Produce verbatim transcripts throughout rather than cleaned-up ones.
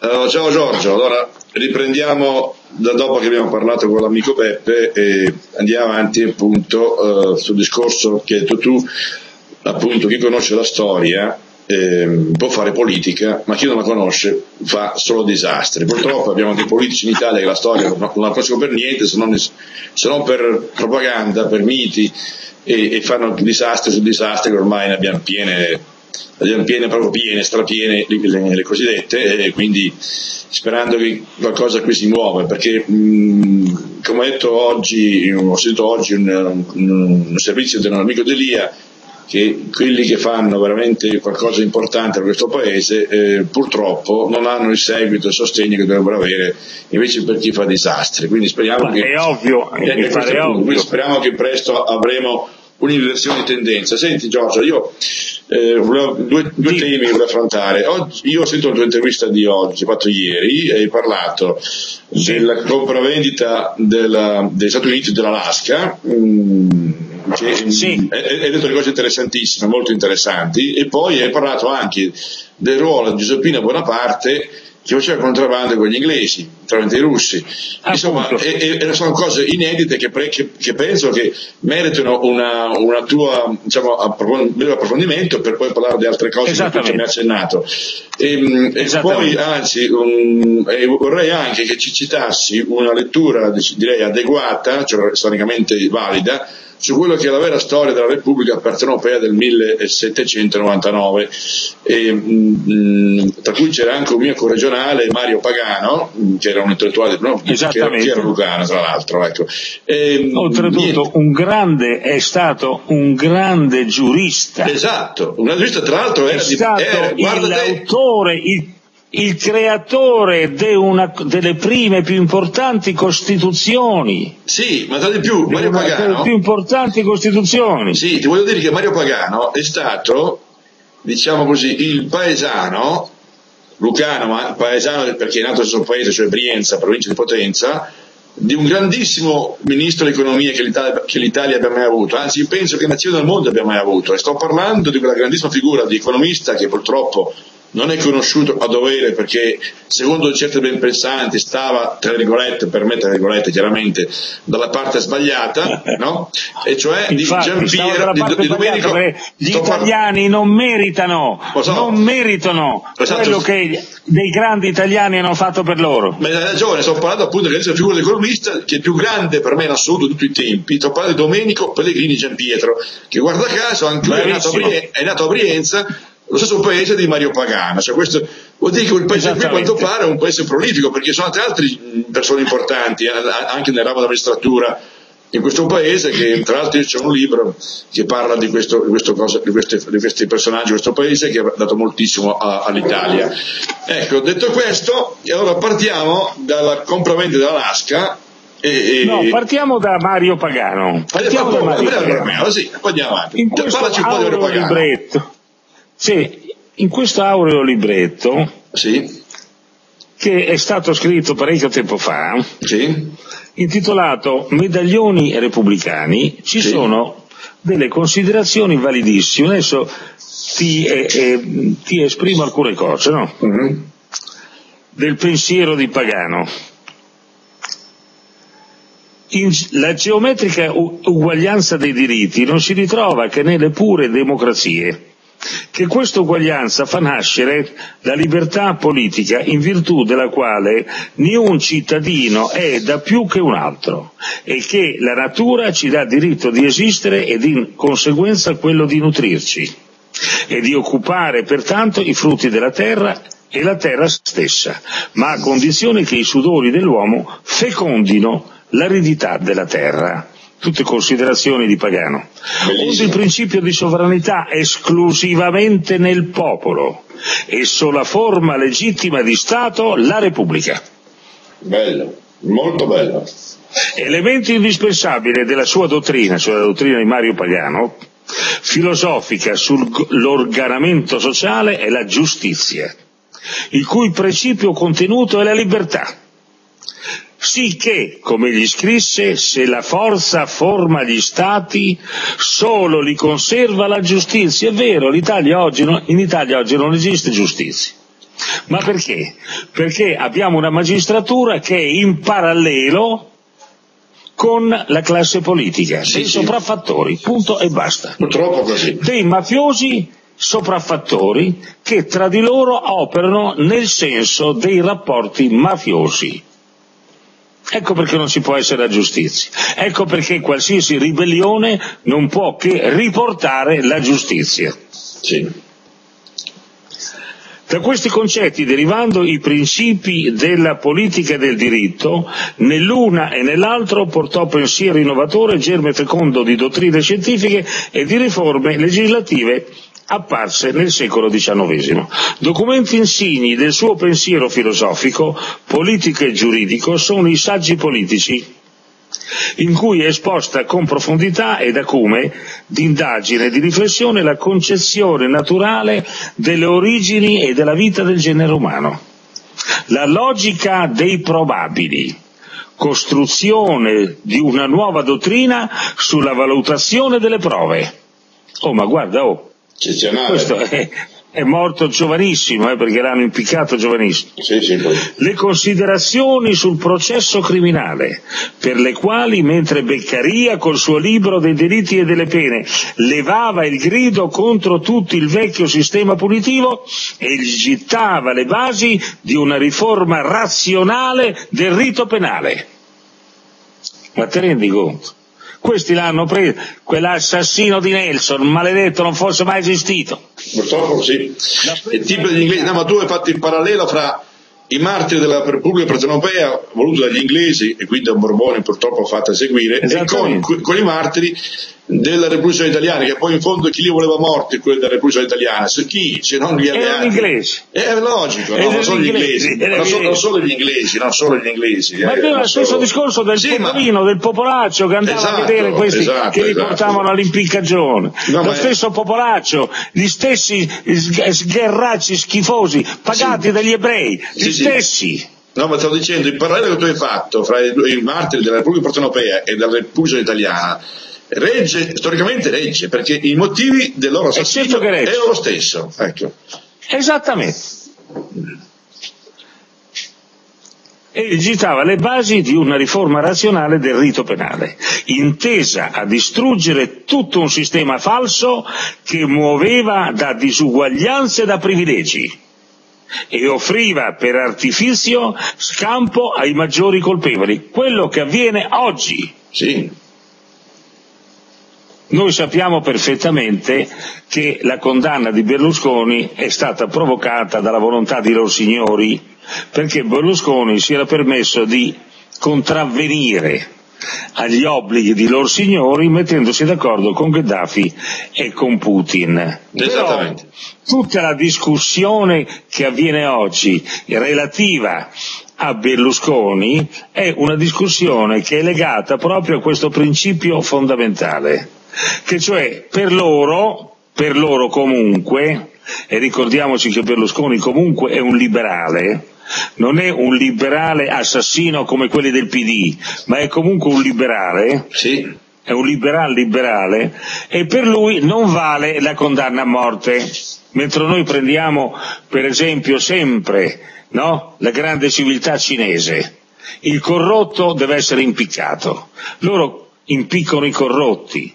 Uh, ciao Giorgio, allora riprendiamo da dopo che abbiamo parlato con l'amico Beppe e andiamo avanti appunto uh, sul discorso che hai detto tu, appunto chi conosce la storia eh, può fare politica, ma chi non la conosce fa solo disastri. Purtroppo abbiamo dei politici in Italia che la storia non, non la conoscono per niente, se non, se non per propaganda, per miti e, e fanno disastri su disastri che ormai ne abbiamo piene. Abbiamo piene, proprio piene, strapiene le, le, le cosiddette, e quindi sperando che qualcosa qui si muova, perché mh, come ho detto oggi, ho sentito oggi un, un, un servizio di un amico di Elia, che quelli che fanno veramente qualcosa di importante per questo paese eh, purtroppo non hanno il seguito e il sostegno che dovrebbero avere invece per chi fa disastri, quindi speriamo ma che è ovvio, eh, è è ovvio. Quindi speriamo che presto avremo un'inversione di tendenza. Senti Giorgio, io eh, volevo, due, due temi che volevo affrontare. Oggi, io ho sentito la tua intervista di oggi, fatto ieri, hai parlato sì. della compravendita della, degli Stati Uniti dell'Alaska, mh, che sì. hai detto delle cose interessantissime, molto interessanti, e poi hai parlato anche del ruolo di Giuseppina Bonaparte che faceva contrabbando con gli inglesi, tramite i russi. Insomma, e, e sono cose inedite che, pre, che, che penso che meritano una, una tua, diciamo, approfondimento per poi parlare di altre cose che ci mi ha accennato. E, e poi, anzi, um, e vorrei anche che ci citassi una lettura, direi, adeguata, cioè storicamente valida, su quello che è la vera storia della Repubblica Partenopea del millesettecentonovantanove, e, mh, tra cui c'era anche un mio corregionale, Mario Pagano, che era un intellettuale, no, che, era, che era lucano tra l'altro. Ecco. E, oltretutto un grande, è stato un grande giurista. Esatto, un grande giurista, tra l'altro era, è stato era, l'autore, il il creatore de una, delle prime più importanti costituzioni. Sì, ma tra di più, Mario una, Pagano. Delle più importanti costituzioni. Sì, ti voglio dire che Mario Pagano è stato, diciamo così, il paesano, lucano, ma paesano perché è nato nel suo paese, cioè Brienza, provincia di Potenza, di un grandissimo ministro dell'economia che l'Italia, che l'Italia abbia mai avuto, anzi penso che nazione del mondo abbia mai avuto, e sto parlando di quella grandissima figura di economista che purtroppo non è conosciuto a dovere perché secondo certe ben pensanti stava, tra virgolette, per me tra virgolette chiaramente, dalla parte sbagliata, no? E cioè Infatti, di Giampiero, di, di Domenico. Gli italiani non meritano, so. non meritano esatto. quello che dei grandi italiani hanno fatto per loro. Ma hai ragione, sto parlando appunto della figura dell'economista che è più grande per me in assoluto di tutti i tempi. Sto parlando di Domenico Pellegrini Giampietro, che guarda caso anche lui è nato, Brie- è nato a Brienza, lo stesso paese di Mario Pagano, cioè questo vuol dire che il paese qui a quanto pare è un paese prolifico, perché sono altre altre persone importanti anche nel ramo della magistratura in questo paese, che tra l'altro c'è un libro che parla di, questo, di, questo cosa, di, questi, di questi personaggi di questo paese che ha dato moltissimo a, all'Italia. Ecco, detto questo, allora partiamo dalla compravendita dell'Alaska. E, e... No, partiamo da Mario Pagano. Partiamo eh, da Mario Pagano. Pagano. Sì, poi andiamo avanti. In questo aureo libretto, sì, in questo aureo libretto, sì, che è stato scritto parecchio tempo fa, sì, intitolato Medaglioni repubblicani, ci sì. sono delle considerazioni validissime. Adesso ti, eh, eh, ti esprimo alcune cose, no? Mm-hmm. Del pensiero di Pagano. In, la geometrica uguaglianza dei diritti non si ritrova che nelle pure democrazie, che questa uguaglianza fa nascere la libertà politica in virtù della quale niun cittadino è da più che un altro e che la natura ci dà diritto di esistere ed in conseguenza quello di nutrirci e di occupare pertanto i frutti della terra e la terra stessa, ma a condizione che i sudori dell'uomo fecondino l'aridità della terra. Tutte considerazioni di Pagano. Onde il principio di sovranità esclusivamente nel popolo, esso la forma legittima di Stato, la Repubblica. Bello, molto bello. Elemento indispensabile della sua dottrina, cioè la dottrina di Mario Pagano, filosofica sull'organamento sociale, è la giustizia, il cui principio contenuto è la libertà. Sicché, come egli scrisse, se la forza forma gli stati, solo li conserva la giustizia. È vero, l'Italia oggi non, in Italia oggi non esiste giustizia. Ma perché? Perché abbiamo una magistratura che è in parallelo con la classe politica, sì, dei sì. sopraffattori, punto e basta. Purtroppo così. Dei mafiosi sopraffattori che tra di loro operano nel senso dei rapporti mafiosi. Ecco perché non ci può essere la giustizia, ecco perché qualsiasi ribellione non può che riportare la giustizia. Sì. Da questi concetti, derivando i principi della politica e del diritto, nell'una e nell'altro portò pensiero innovatore, germe fecondo di dottrine scientifiche e di riforme legislative apparse nel secolo diciannovesimo. Documenti insigni del suo pensiero filosofico, politico e giuridico sono i saggi politici, in cui è esposta con profondità ed acume di indagine e di riflessione la concezione naturale delle origini e della vita del genere umano. La logica dei probabili, costruzione di una nuova dottrina sulla valutazione delle prove. Oh, ma guarda, oh, questo è, è morto giovanissimo, eh, perché l'hanno impiccato giovanissimo. Sì, sì, poi. Le considerazioni sul processo criminale, per le quali, mentre Beccaria col suo libro dei delitti e delle pene levava il grido contro tutto il vecchio sistema punitivo e gittava le basi di una riforma razionale del rito penale. Ma te rendi conto? Questi l'hanno preso, quell'assassino di Nelson, maledetto, non fosse mai esistito. Purtroppo sì. Il tipo degli inglesi, no, ma tu hai fatto il parallelo fra i martiri della Repubblica Partenopea, voluto dagli inglesi, e quindi da Borbone purtroppo fatta eseguire, e con, con i martiri della Repubblica Italiana, che poi in fondo chi li voleva morti, quelli della Repubblica Italiana, se chi, se non gli alleati. Erano inglesi. È logico, no? Non solo gli inglesi, non solo, non solo gli inglesi, non solo gli inglesi. Ma è lo stesso solo... discorso del sì, popolino, ma... del popolaccio che andava esatto, a vedere questi esatto, che li esatto. portavano all'impiccagione. No, lo stesso è... popolaccio, gli stessi sgherracci schifosi, pagati sì. dagli ebrei, gli sì, stessi. Sì. No, ma stavo dicendo, il parallelo che tu hai fatto fra i, i martiri della Repubblica Partenopea e della Repubblica Italiana regge, storicamente regge, perché i motivi del loro assassinio erano lo stesso. Ecco. Esattamente. E agitava le basi di una riforma razionale del rito penale, intesa a distruggere tutto un sistema falso che muoveva da disuguaglianze e da privilegi e offriva per artifizio scampo ai maggiori colpevoli, quello che avviene oggi. Sì. Noi sappiamo perfettamente che la condanna di Berlusconi è stata provocata dalla volontà di loro signori, perché Berlusconi si era permesso di contravvenire agli obblighi di loro signori mettendosi d'accordo con Gheddafi e con Putin. Esattamente. Però, tutta la discussione che avviene oggi relativa a Berlusconi è una discussione che è legata proprio a questo principio fondamentale, che cioè per loro, per loro comunque, e ricordiamoci che Berlusconi comunque è un liberale, non è un liberale assassino come quelli del P D, ma è comunque un liberale, sì. è un liberal liberale, e per lui non vale la condanna a morte, mentre noi prendiamo per esempio sempre, no, la grande civiltà cinese, il corrotto deve essere impiccato, loro impiccano i corrotti.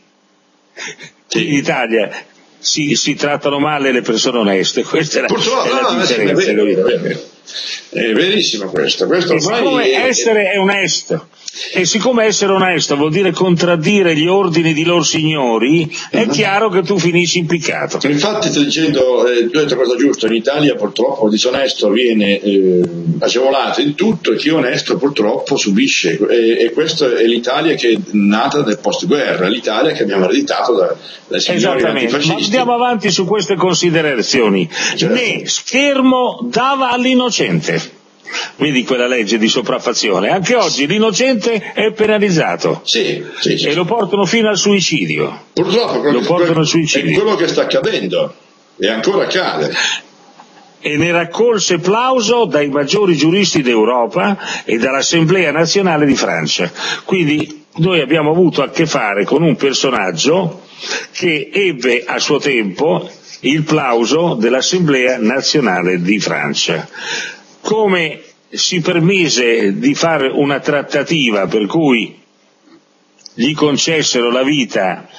In Italia si, si trattano male le persone oneste, questa è la, è la no, differenza. È, vero, è, vero. È verissimo questo. questo e siccome è, essere è onesto, e siccome essere onesto vuol dire contraddire gli ordini di loro signori, è uh-huh. chiaro che tu finisci impiccato. Infatti sto dicendo, eh, tu hai detto cosa giusto, in Italia purtroppo il disonesto viene eh, agevolato in tutto e chi è onesto purtroppo subisce, e, e questa è l'Italia che è nata nel post-guerra, l'Italia che abbiamo ereditato da, dai signori antifascisti. Ma andiamo avanti su queste considerazioni. Certo. Né schermo dava all'innocente. Vedi quella legge di sopraffazione, anche oggi l'innocente è penalizzato, sì, sì, sì. e lo portano fino al suicidio. Purtroppo lo portano al suicidio. È quello che sta accadendo e ancora accade. E ne raccolse plauso dai maggiori giuristi d'Europa e dall'Assemblea nazionale di Francia. Quindi noi abbiamo avuto a che fare con un personaggio che ebbe a suo tempo il plauso dell'Assemblea nazionale di Francia. Come si permise di fare una trattativa per cui gli concessero la vita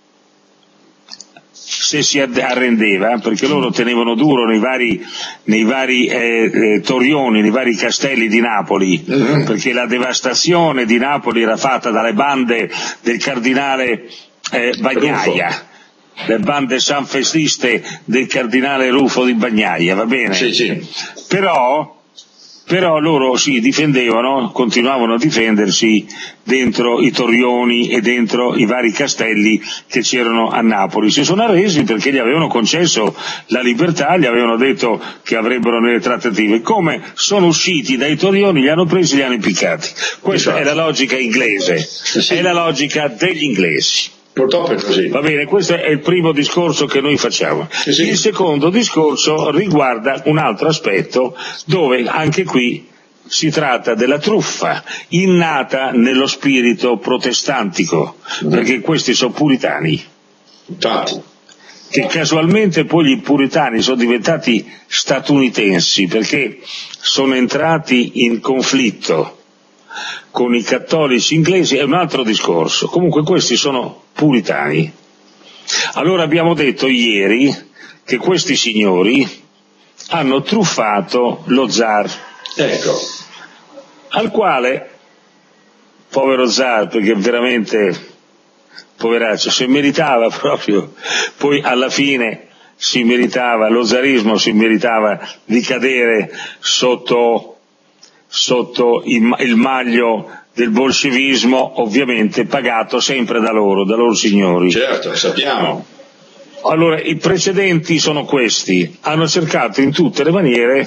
se si arrendeva, perché loro tenevano duro nei vari, nei vari eh, eh, torrioni, nei vari castelli di Napoli, mm-hmm. perché la devastazione di Napoli era fatta dalle bande del cardinale eh, Bagnaia, Ruffo. Le bande sanfestiste del cardinale Ruffo di Bagnaia, va bene? Sì, sì. Però Però loro si difendevano, continuavano a difendersi dentro i torrioni e dentro i vari castelli che c'erano a Napoli. Si sono arresi perché gli avevano concesso la libertà, gli avevano detto che avrebbero delle trattative. Come sono usciti dai torrioni, li hanno presi e li hanno impiccati. Questa esatto. è la logica inglese, sì. è la logica degli inglesi. Purtroppo è così. Va bene, questo è il primo discorso che noi facciamo. Sì, sì. Il secondo discorso riguarda un altro aspetto dove anche qui si tratta della truffa innata nello spirito protestantico, mm. perché questi sono puritani. Infatti. Che casualmente poi gli puritani sono diventati statunitensi perché sono entrati in conflitto con i cattolici inglesi, è un altro discorso. Comunque questi sono puritani. Allora abbiamo detto ieri che questi signori hanno truffato lo zar, ecco, al quale, povero zar, perché veramente poveraccio, si meritava proprio, poi alla fine si meritava, lo zarismo si meritava di cadere sotto sotto il maglio del bolscevismo, ovviamente pagato sempre da loro, da loro signori. Certo, sappiamo. Allora, i precedenti sono questi, hanno cercato in tutte le maniere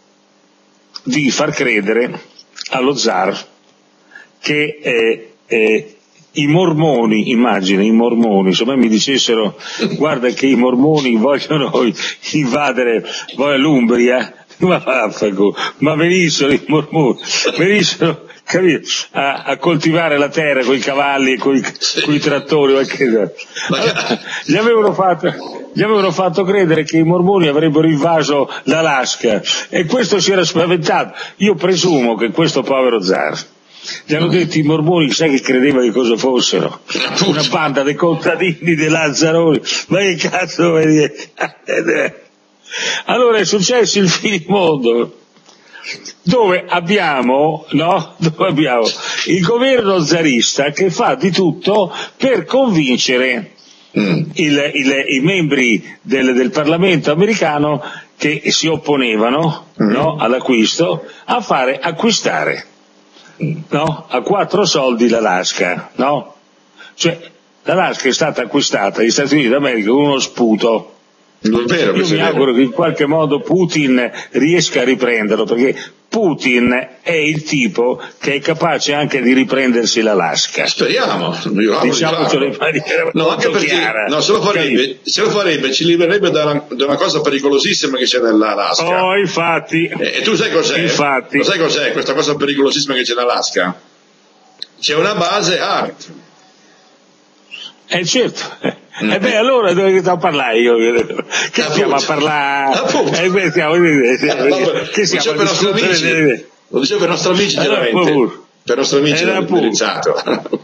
di far credere allo zar che eh, eh, i mormoni, immagina, i mormoni, se mai mi dicessero guarda che i mormoni vogliono invadere l'Umbria, ma vaffanculo, ma venissero i mormoni, venissero capito, a, a coltivare la terra con i cavalli e con i trattori, allora, gli avevano fatto gli avevano fatto credere che i mormoni avrebbero invaso l'Alaska e questo si era spaventato. Io presumo che questo povero zar gli hanno detto i mormoni, sai che credeva che cosa fossero? Una banda dei contadini dei Lazzaroni, ma che cazzo vuoi dire? Allora è successo il finimondo, dove abbiamo, no? Dove abbiamo il governo zarista che fa di tutto per convincere mm. il, il, i membri del, del Parlamento americano che si opponevano mm. no, all'acquisto a fare acquistare no, a quattro soldi l'Alaska, no? Cioè l'Alaska è stata acquistata dagli Stati Uniti d'America con uno sputo. Non è vero, io mi auguro che in qualche modo Putin riesca a riprenderlo, perché Putin è il tipo che è capace anche di riprendersi l'Alaska. Speriamo, diciamocelo in maniera no, anche perché chiara. No, se lo farebbe, se lo farebbe ci libererebbe da una, da una cosa pericolosissima che c'è nell'Alaska. Oh, infatti. E, e tu sai cos'è? Infatti. Lo sai cos'è questa cosa pericolosissima che c'è nell'Alaska? C'è una base A R T. Eh certo, e eh beh allora dove sto a parlare io? Che appunto. stiamo a parlare? Eh, beh, stiamo, eh, che stiamo a discutere? Lo dicevo per i nostri amici, chiaramente. Per i nostri amici l'ho indirizzato.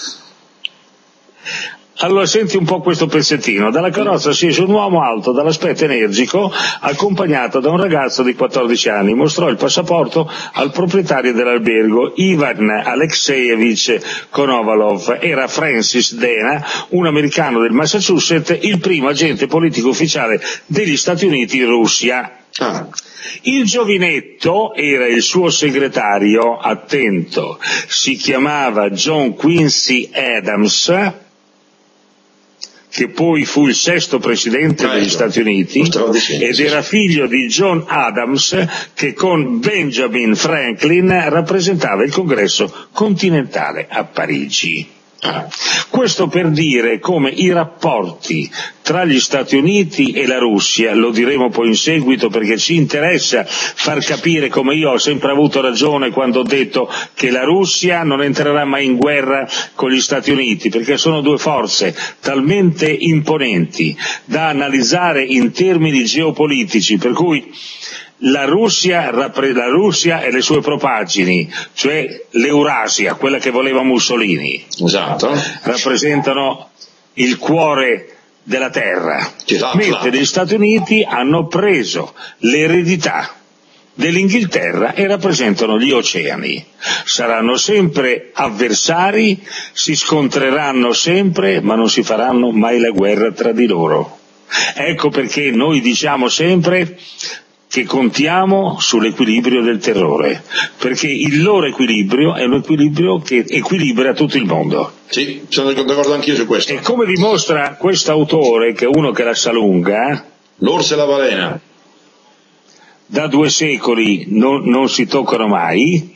Allora senti un po' questo pezzettino. Dalla carrozza scese un uomo alto, dall'aspetto energico, accompagnato da un ragazzo di quattordici anni. Mostrò il passaporto al proprietario dell'albergo, Ivan Alexeyevich Konovalov. Era Francis Dana, un americano del Massachusetts, il primo agente politico ufficiale degli Stati Uniti in Russia. Ah. Il giovinetto era il suo segretario, attento, si chiamava John Quincy Adams, che poi fu il sesto presidente ah, degli ecco. Stati Uniti, ed era figlio di John Adams, che con Benjamin Franklin rappresentava il congresso continentale a Parigi. Questo per dire come i rapporti tra gli Stati Uniti e la Russia, lo diremo poi in seguito perché ci interessa far capire come io ho sempre avuto ragione quando ho detto che la Russia non entrerà mai in guerra con gli Stati Uniti, perché sono due forze talmente imponenti da analizzare in termini geopolitici, per cui La Russia, la Russia e le sue propaggini, cioè l'Eurasia, quella che voleva Mussolini, esatto, rappresentano il cuore della terra, esatto, mentre gli Stati Uniti hanno preso l'eredità dell'Inghilterra e rappresentano gli oceani. Saranno sempre avversari, si scontreranno sempre, ma non si faranno mai la guerra tra di loro. Ecco perché noi diciamo sempre che contiamo sull'equilibrio del terrore, perché il loro equilibrio è un equilibrio che equilibra tutto il mondo. Sì, sono d'accordo anch'io su questo. E come dimostra questo autore, che è uno che la sa lunga, l'orsa e la balena, da due secoli non, non si toccano mai.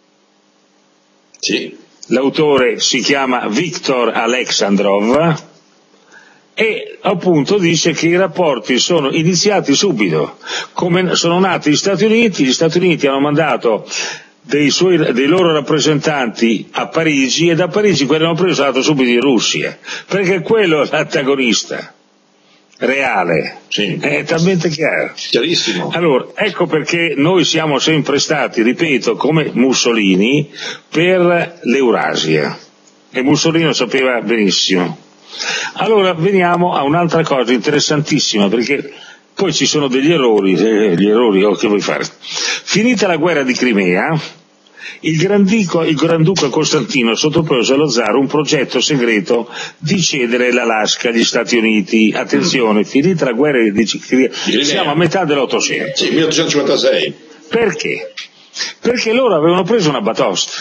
Sì. L'autore si chiama Viktor Alexandrov e appunto dice che i rapporti sono iniziati subito, come sono nati gli Stati Uniti. Gli Stati Uniti hanno mandato dei, suoi, dei loro rappresentanti a Parigi e da Parigi quelli hanno preso dato subito in Russia, perché quello è l'antagonista reale, sì. È talmente chiaro. Chiarissimo. Allora, ecco perché noi siamo sempre stati, ripeto, come Mussolini, per l'Eurasia, e Mussolini lo sapeva benissimo. Allora veniamo a un'altra cosa interessantissima, perché poi ci sono degli errori, eh, gli errori oh, che vuoi fare? Finita la guerra di Crimea, il Grandico, il Granduca Costantino sottopose allo zar un progetto segreto di cedere l'Alaska agli Stati Uniti. Attenzione, mm. finita la guerra di Crimea, siamo a metà dell'Ottocento. Sì, milleottocentocinquantasei. Perché? Perché loro avevano preso una batosta.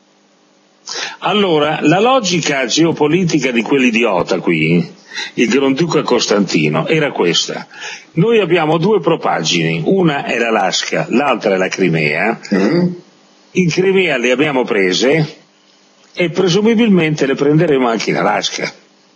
Allora, la logica geopolitica di quell'idiota qui, il Granduca Costantino, era questa. Noi abbiamo due propaggini, una è l'Alaska, l'altra è la Crimea. Mm. In Crimea le abbiamo prese e presumibilmente le prenderemo anche in Alaska.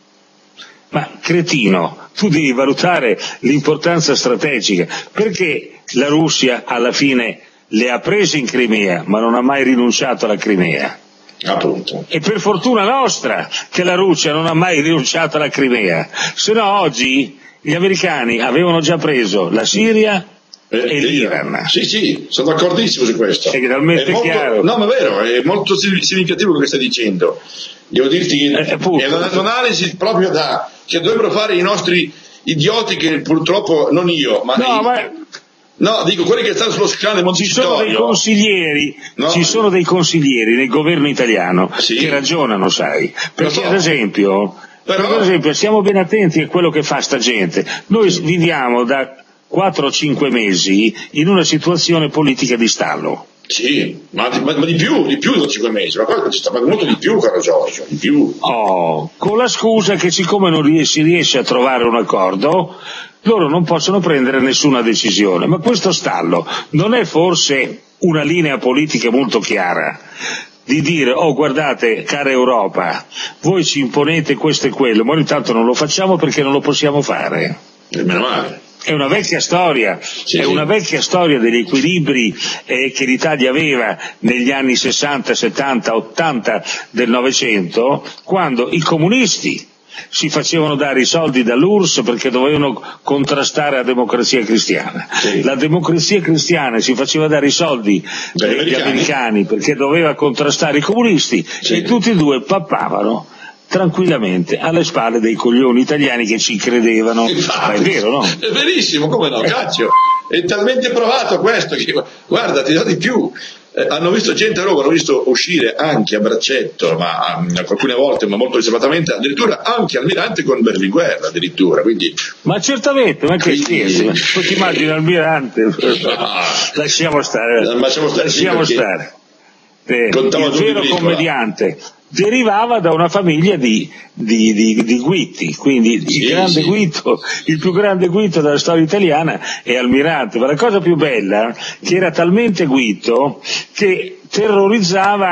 Ma cretino, tu devi valutare l'importanza strategica, perché la Russia alla fine le ha prese in Crimea, ma non ha mai rinunciato alla Crimea. Appunto. E per fortuna nostra che la Russia non ha mai rinunciato alla Crimea, se no oggi gli americani avevano già preso la Siria eh, e l'Iran. Sì, sì, sono d'accordissimo su questo. È talmente è molto, chiaro. No, ma è vero, è molto significativo quello che stai dicendo. Devo dirti che eh, è un'analisi proprio da che dovrebbero fare i nostri idioti, che purtroppo non io, ma, no, i, ma... No, dico quelli che stanno sullo scalo del Montecitorio. Ci sono dei consiglieri, no? ci sono dei consiglieri nel governo italiano sì. che ragionano, sai, perché so. ad esempio, Però... per esempio stiamo ben attenti a quello che fa sta gente. Noi sì. viviamo da quattro o cinque mesi in una situazione politica di stallo. Sì, ma, ma, ma di più, di più di cinque mesi, ma qua ci sta molto di più, caro Giorgio, di più. Oh, con la scusa che siccome non si riesce a trovare un accordo, loro non possono prendere nessuna decisione. Ma questo stallo non è forse una linea politica molto chiara di dire, oh guardate cara Europa, voi ci imponete questo e quello, ma noi intanto non lo facciamo perché non lo possiamo fare. E meno male. È una vecchia storia, sì, è sì. una vecchia storia degli equilibri eh, che l'Italia aveva negli anni sessanta, settanta, ottanta del Novecento, quando i comunisti si facevano dare i soldi dall'U R S S perché dovevano contrastare la democrazia cristiana. Sì. La democrazia cristiana si faceva dare i soldi dagli americani. americani perché doveva contrastare i comunisti sì. e tutti e due pappavano tranquillamente alle spalle dei coglioni italiani che ci credevano. Infatti, ma è vero, no? È verissimo, come no, cacchio, è talmente provato questo che, guarda, ti do di più, eh, hanno visto gente a Roma, hanno visto uscire anche a braccetto, ma um, alcune volte, ma molto riservatamente, addirittura anche Almirante con Berlinguer, addirittura, quindi... Ma certamente, ma che scherzi, ma tu ti immagini Almirante? No. Lasciamo stare, lasciamo stare, lasciamo sì, stare. Eh, il vero commediante derivava da una famiglia di, di, di, di Guitti, quindi sì, il, grande sì. Guitto, il più grande Guitto della storia italiana è Almirante, ma la cosa più bella che era talmente Guitto che terrorizzava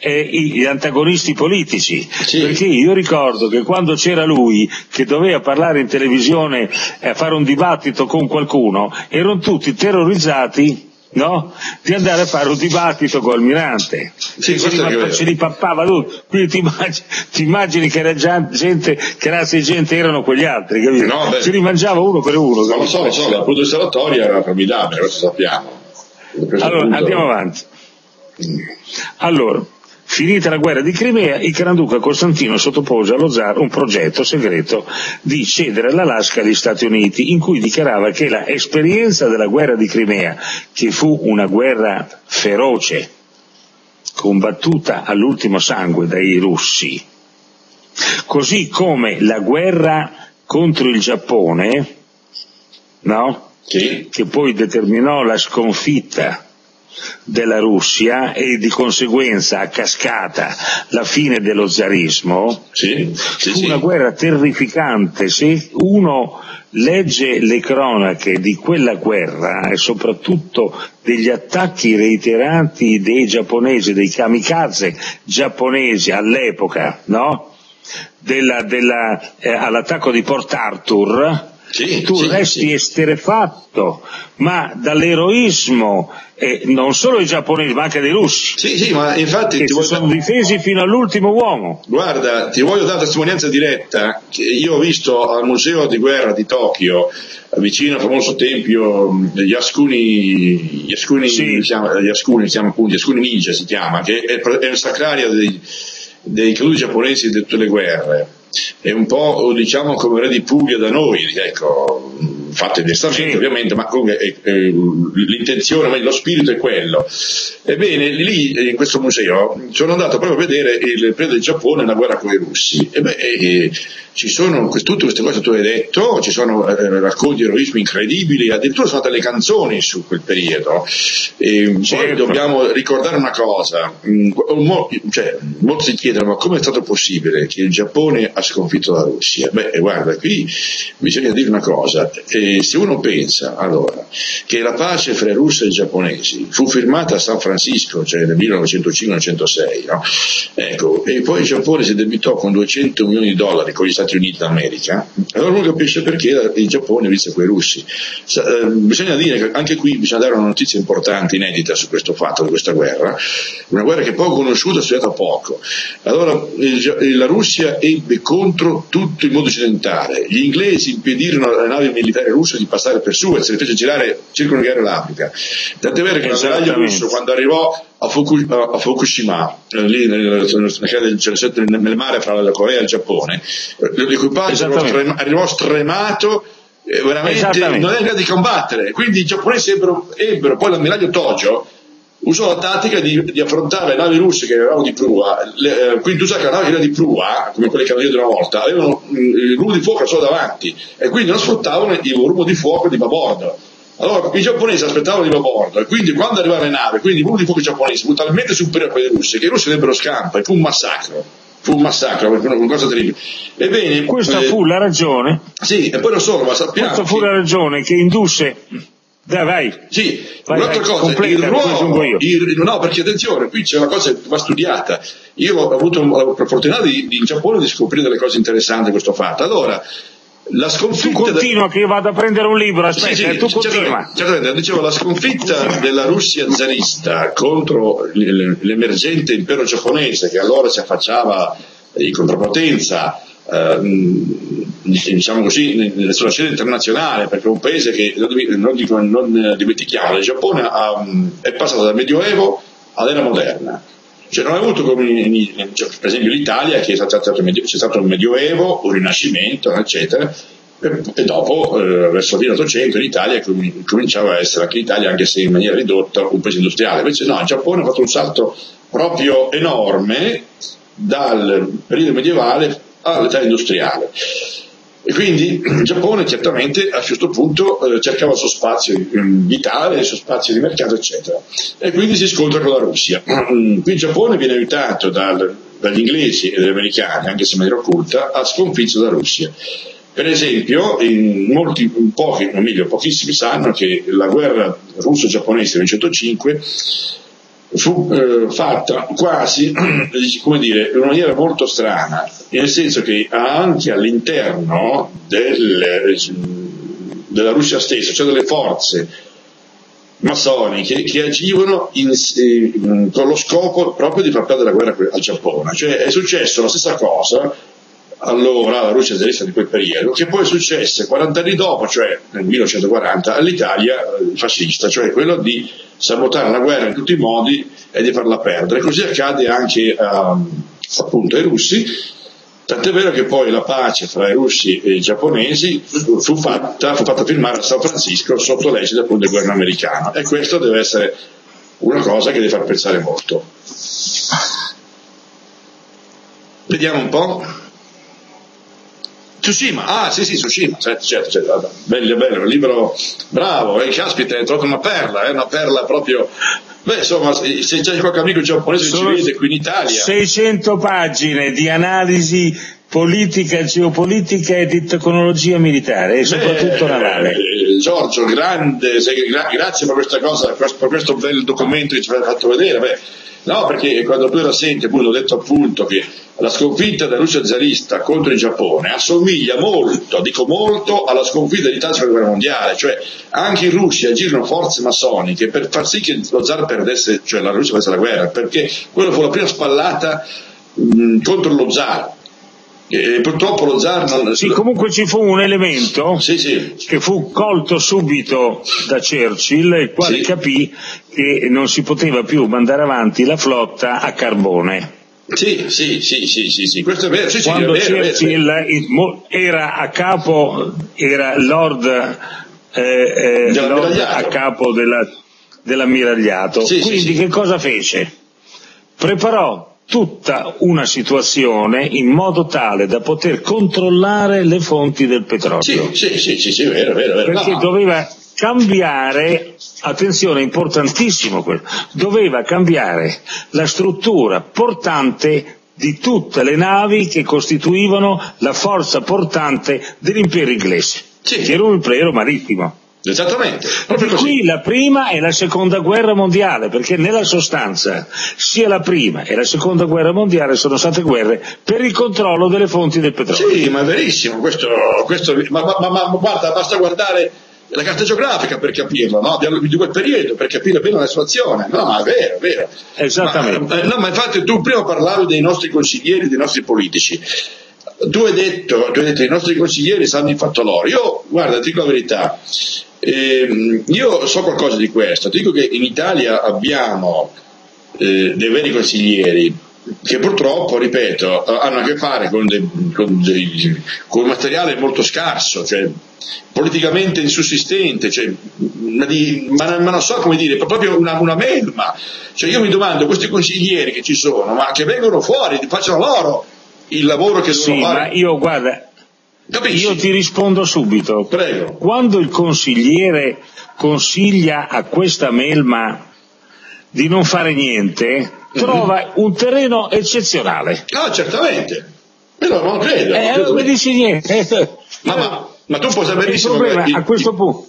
eh, gli antagonisti politici, sì. Perché io ricordo che quando c'era lui che doveva parlare in televisione e eh, fare un dibattito con qualcuno, erano tutti terrorizzati, no? Di andare a fare un dibattito con Almirante, sì, ce, li, ce li pappava lui, quindi ti immagini, ti immagini che era già gente, che razza di gente erano quegli altri, capito? No, ce li mangiava uno per uno. Non lo so, lo so, dal punto di vista della storia era formidabile, questo sappiamo. Allora, punto... andiamo avanti. Allora, finita la guerra di Crimea, il Granduca Costantino sottopose allo zar un progetto segreto di cedere l'Alaska agli Stati Uniti, in cui dichiarava che la esperienza della guerra di Crimea, che fu una guerra feroce, combattuta all'ultimo sangue dai russi, così come la guerra contro il Giappone, no? Sì. Che poi determinò la sconfitta della Russia e di conseguenza a cascata la fine dello zarismo, sì, sì, fu sì. una guerra terrificante. Se uno legge le cronache di quella guerra e soprattutto degli attacchi reiterati dei giapponesi, dei kamikaze giapponesi all'epoca, no? Della, della, eh, all'attacco di Port Arthur, sì, tu sì, resti sì. esterefatto, ma dall'eroismo eh, non solo dei giapponesi ma anche dei russi, sì, sì, ma infatti che ti si voglio... sono difesi fino all'ultimo uomo. Guarda, ti voglio dare testimonianza diretta che io ho visto al museo di guerra di Tokyo, vicino al famoso tempio Yasukuni, Yasukuni, sì. si chiama, Yasukuni, si chiama appunto, Yasukuni Ninja si chiama, che è, è il sacrario dei, dei caduti giapponesi di tutte le guerre. È un po', diciamo, come Re di Puglia da noi, ecco, fatte diversamente, sì. Ovviamente, ma comunque è, è, l'intenzione, lo spirito è quello. Ebbene, lì in questo museo sono andato proprio a vedere il periodo del Giappone nella guerra con i russi. E beh, e, ci sono quest- tutte queste cose che tu hai detto, ci sono eh, racconti di eroismo incredibili, addirittura sono delle canzoni su quel periodo. E certo. Poi dobbiamo ricordare una cosa, cioè, molti si chiedono ma come è stato possibile che il Giappone ha sconfitto la Russia? Beh, guarda, qui bisogna dire una cosa, e se uno pensa allora che la pace fra i russi e i giapponesi fu firmata a San Francisco, cioè nel millenovecentocinque centosei, no? Ecco, e poi il Giappone si debitò con duecento milioni di dollari con gli Stati Uniti d'America, allora uno capisce perché il Giappone vinse quei russi. Eh, bisogna dire che anche qui bisogna dare una notizia importante, inedita su questo fatto, di questa guerra, una guerra che è poco conosciuta, studiata poco. Allora il, la Russia ebbe contro tutto il mondo occidentale, gli inglesi impedirono alle navi militari russe di passare per Suez, se le fece girare circumnavigare l'Africa, tant'è vero che l'ammiraglio russo quando arrivò a, Fuku, a Fukushima, eh, lì nel, nel, nel mare fra la Corea e il Giappone, l'equipaggio arrivò, arrivò stremato, eh, veramente non era in grado di combattere, quindi i giapponesi ebbero, ebbero poi l'ammiraglio Tojo usò la tattica di, di affrontare le navi russe che avevano di prua, le, eh, quindi tu sai che le navi che erano di prua, come quelle che avevano io una volta, avevano mh, il rumbo di fuoco solo davanti e quindi non sfruttavano il rumbo di fuoco di babordo. Allora i giapponesi aspettavano di babordo e quindi quando arrivavano le navi, quindi il rumbo di fuoco giapponesi fu talmente superiore a quelli russi che i russi ebbero scampo e fu un massacro. Fu un massacro, una cosa terribile. Ebbene, questa eh, fu la ragione. Sì, e poi non solo, ma sappiamo. Questa fu la ragione che indusse. Dai, vai. Sì, vai, un'altra vai, cosa, completa, il ruolo, il, no, perché attenzione, qui c'è una cosa che va studiata. Io ho avuto la fortuna di, di in Giappone di scoprire delle cose interessanti di questo fatto. Allora, la sconfitta. Tu continua de... che io vado a prendere un libro, aspetta, sì, sì, tu continua. Certamente, dicevo, la sconfitta della Russia zarista contro l'emergente impero giapponese che allora si affacciava in contropotenza. Uh, diciamo così sulla scena internazionale, perché è un paese che non, dico, non dimentichiamo, il Giappone ha, è passato dal Medioevo all'era moderna, cioè non ha avuto come in, in, cioè, per esempio l'Italia che c'è stato, c'è stato un Medioevo, un Rinascimento eccetera e, e dopo eh, verso la fine dell'Ottocento l'Italia cominciava a essere anche l'Italia, anche se in maniera ridotta, un paese industriale. Invece no, il Giappone ha fatto un salto proprio enorme dal periodo medievale all'età industriale e quindi il Giappone certamente a questo punto eh, cercava il suo spazio vitale, il suo spazio di mercato eccetera e quindi si scontra con la Russia. Qui il Giappone viene aiutato dal, dagli inglesi e dagli americani, anche se in maniera occulta, a sconfiggere la Russia. Per esempio, in molti, in pochi, o meglio, pochissimi sanno che la guerra russo-giapponese del millenovecentocinque fu eh, fatta quasi, come dire, in una maniera molto strana, nel senso che anche all'interno del, della Russia stessa, cioè delle forze massoniche che agivano in, in, con lo scopo proprio di far perdere la guerra al Giappone. Cioè è successo la stessa cosa allora alla Russia zarista di quel periodo, che poi successe quaranta anni dopo, cioè nel millenovecentoquaranta, all'Italia fascista, cioè quello di sabotare la guerra in tutti i modi e di farla perdere. Così accade anche a, appunto ai russi, tant'è vero che poi la pace fra i russi e i giapponesi fu fatta, fu fatta firmare a San Francisco sotto l'egida appunto del governo americano, e questo deve essere una cosa che deve far pensare molto. Vediamo un po'. Tsushima, ah sì sì, Tsushima, certo, certo, certo. Bello, bello, un libro bravo, e eh, caspita, hai trovato una perla, eh, una perla proprio, beh insomma, se c'è qualche amico giapponese che ci vede qui in Italia. seicento pagine di analisi politica, geopolitica e di tecnologia militare, e soprattutto Beh, navale. Eh, Giorgio, grande, sei, gra- grazie per questa cosa, per questo bel documento che ci hai fatto vedere, beh. No, perché quando tu la senti, appunto, ho detto appunto che la sconfitta della Russia zarista contro il Giappone assomiglia molto, dico molto, alla sconfitta dell'Italia nella seconda guerra mondiale, cioè anche i russi agirono forze massoniche per far sì che lo zar perdesse, cioè la Russia perdesse la guerra, perché quello fu la prima spallata mh, contro lo zar. E purtroppo lo zar non... Sì, comunque ci fu un elemento sì, sì. che fu colto subito da Churchill, il quale sì. capì che non si poteva più mandare avanti la flotta a carbone. Sì, sì, sì, sì, sì, sì. Questo è vero. Sì, Quando sì, è vero, Churchill è vero. era a capo, era Lord, eh, eh, Lord a capo della, dell'ammiragliato. Sì, Quindi sì, sì. che cosa fece? Preparò tutta una situazione in modo tale da poter controllare le fonti del petrolio. Sì, sì, sì, sì, sì, vero, vero, vero. Perché no. doveva cambiare, attenzione, importantissimo quello, doveva cambiare la struttura portante di tutte le navi che costituivano la forza portante dell'impero inglese, sì. che era un impero marittimo. Esattamente. Proprio così. Qui la prima e la seconda guerra mondiale, perché nella sostanza sia la prima e la seconda guerra mondiale sono state guerre per il controllo delle fonti del petrolio. Sì, ma è verissimo, questo, questo ma, ma, ma, ma guarda, basta guardare la carta geografica per capirlo, no? di, di quel periodo, per capire bene la situazione. No, ma è vero, è vero. Esattamente. Ma, eh, no, ma infatti tu prima parlavi dei nostri consiglieri, dei nostri politici. Tu hai detto, tu hai detto i nostri consiglieri sanno il fatto loro. Io, guarda, ti dico la verità. Eh, io so qualcosa di questo, ti dico che in Italia abbiamo eh, dei veri consiglieri che purtroppo, ripeto, hanno a che fare con, dei, con, dei, con un materiale molto scarso, cioè politicamente insussistente, cioè, ma, di, ma, ma non so come dire, proprio una, una melma. Cioè io mi domando, questi consiglieri che ci sono, ma che vengono fuori, facciano loro il lavoro che sì, devono fare. Ma io, guarda, Capisci? Io ti rispondo subito. Prego. Quando il consigliere consiglia a questa melma di non fare niente, mm-hmm. trova un terreno eccezionale. Ah, certamente. Però non credo. Eh, non mi dici niente. Ma, ma, ma tu puoi sapere il problema che... a questo punto.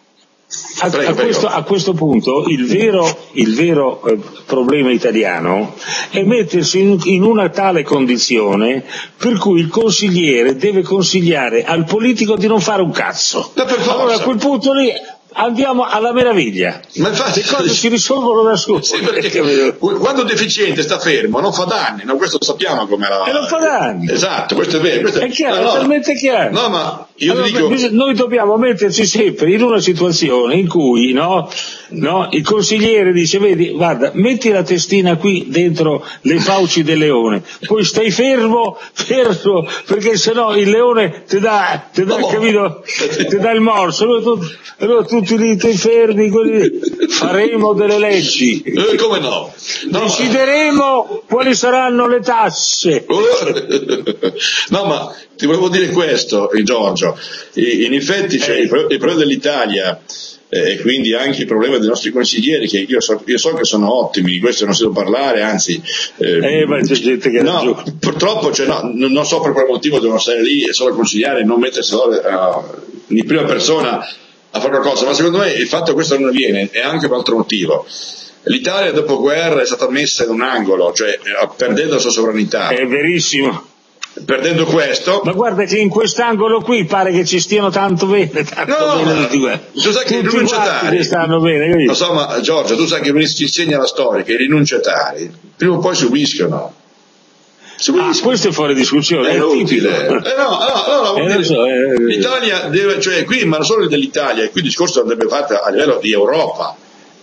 A, prego, a, questo, a questo punto il vero, il vero eh, problema italiano è mettersi in, in una tale condizione per cui il consigliere deve consigliare al politico di non fare un cazzo. Allora a quel punto lì andiamo alla meraviglia. Ma infatti, le cose si risolvono da sole. Sì, perché quando un deficiente sta fermo non fa danni, no? Questo lo sappiamo come la... E non fa danni. Esatto, questo è vero. Questo è, è chiaro, no, no. è talmente chiaro. No, ma io allora, dico... Noi dobbiamo metterci sempre in una situazione in cui no, no, il consigliere dice, vedi, guarda, metti la testina qui dentro le fauci del leone, poi stai fermo, fermo, perché sennò il leone ti dà, ti dà, no. capito, ti dà il morso. Allora tu, allora tu tutti lì te fermi, quelli, faremo delle leggi, eh, come no? no decideremo ma... quali saranno le tasse. No, ma ti volevo dire questo, Giorgio, in effetti c'è il problema dell'Italia e eh, quindi anche il problema dei nostri consiglieri, che io so, io so che sono ottimi, di questo non si deve parlare, anzi eh, eh, ma c'è gente che no, purtroppo cioè, no, non so per quale motivo devono stare lì e solo consigliare e non mettersi uh, in prima persona a fare qualcosa, ma secondo me il fatto che questo non avviene è anche per altro motivo. l'Italia dopo guerra è stata messa in un angolo, cioè perdendo la sua sovranità. È verissimo. Perdendo questo, ma guarda che in quest'angolo qui pare che ci stiano tanto bene, tanto no, bene ma, tutti tu sai che i tutti rinunciatari stanno bene, capito? Lo so, ma Giorgio, tu sai che ci insegna la storia che i rinunciatari prima o poi subiscono. subiscono. Ah, questo è fuori discussione, è, è inutile. Eh, no, no, no, no, eh, so, eh, l'Italia deve, cioè qui, ma non solo dell'Italia, qui il discorso andrebbe fatto a livello di Europa.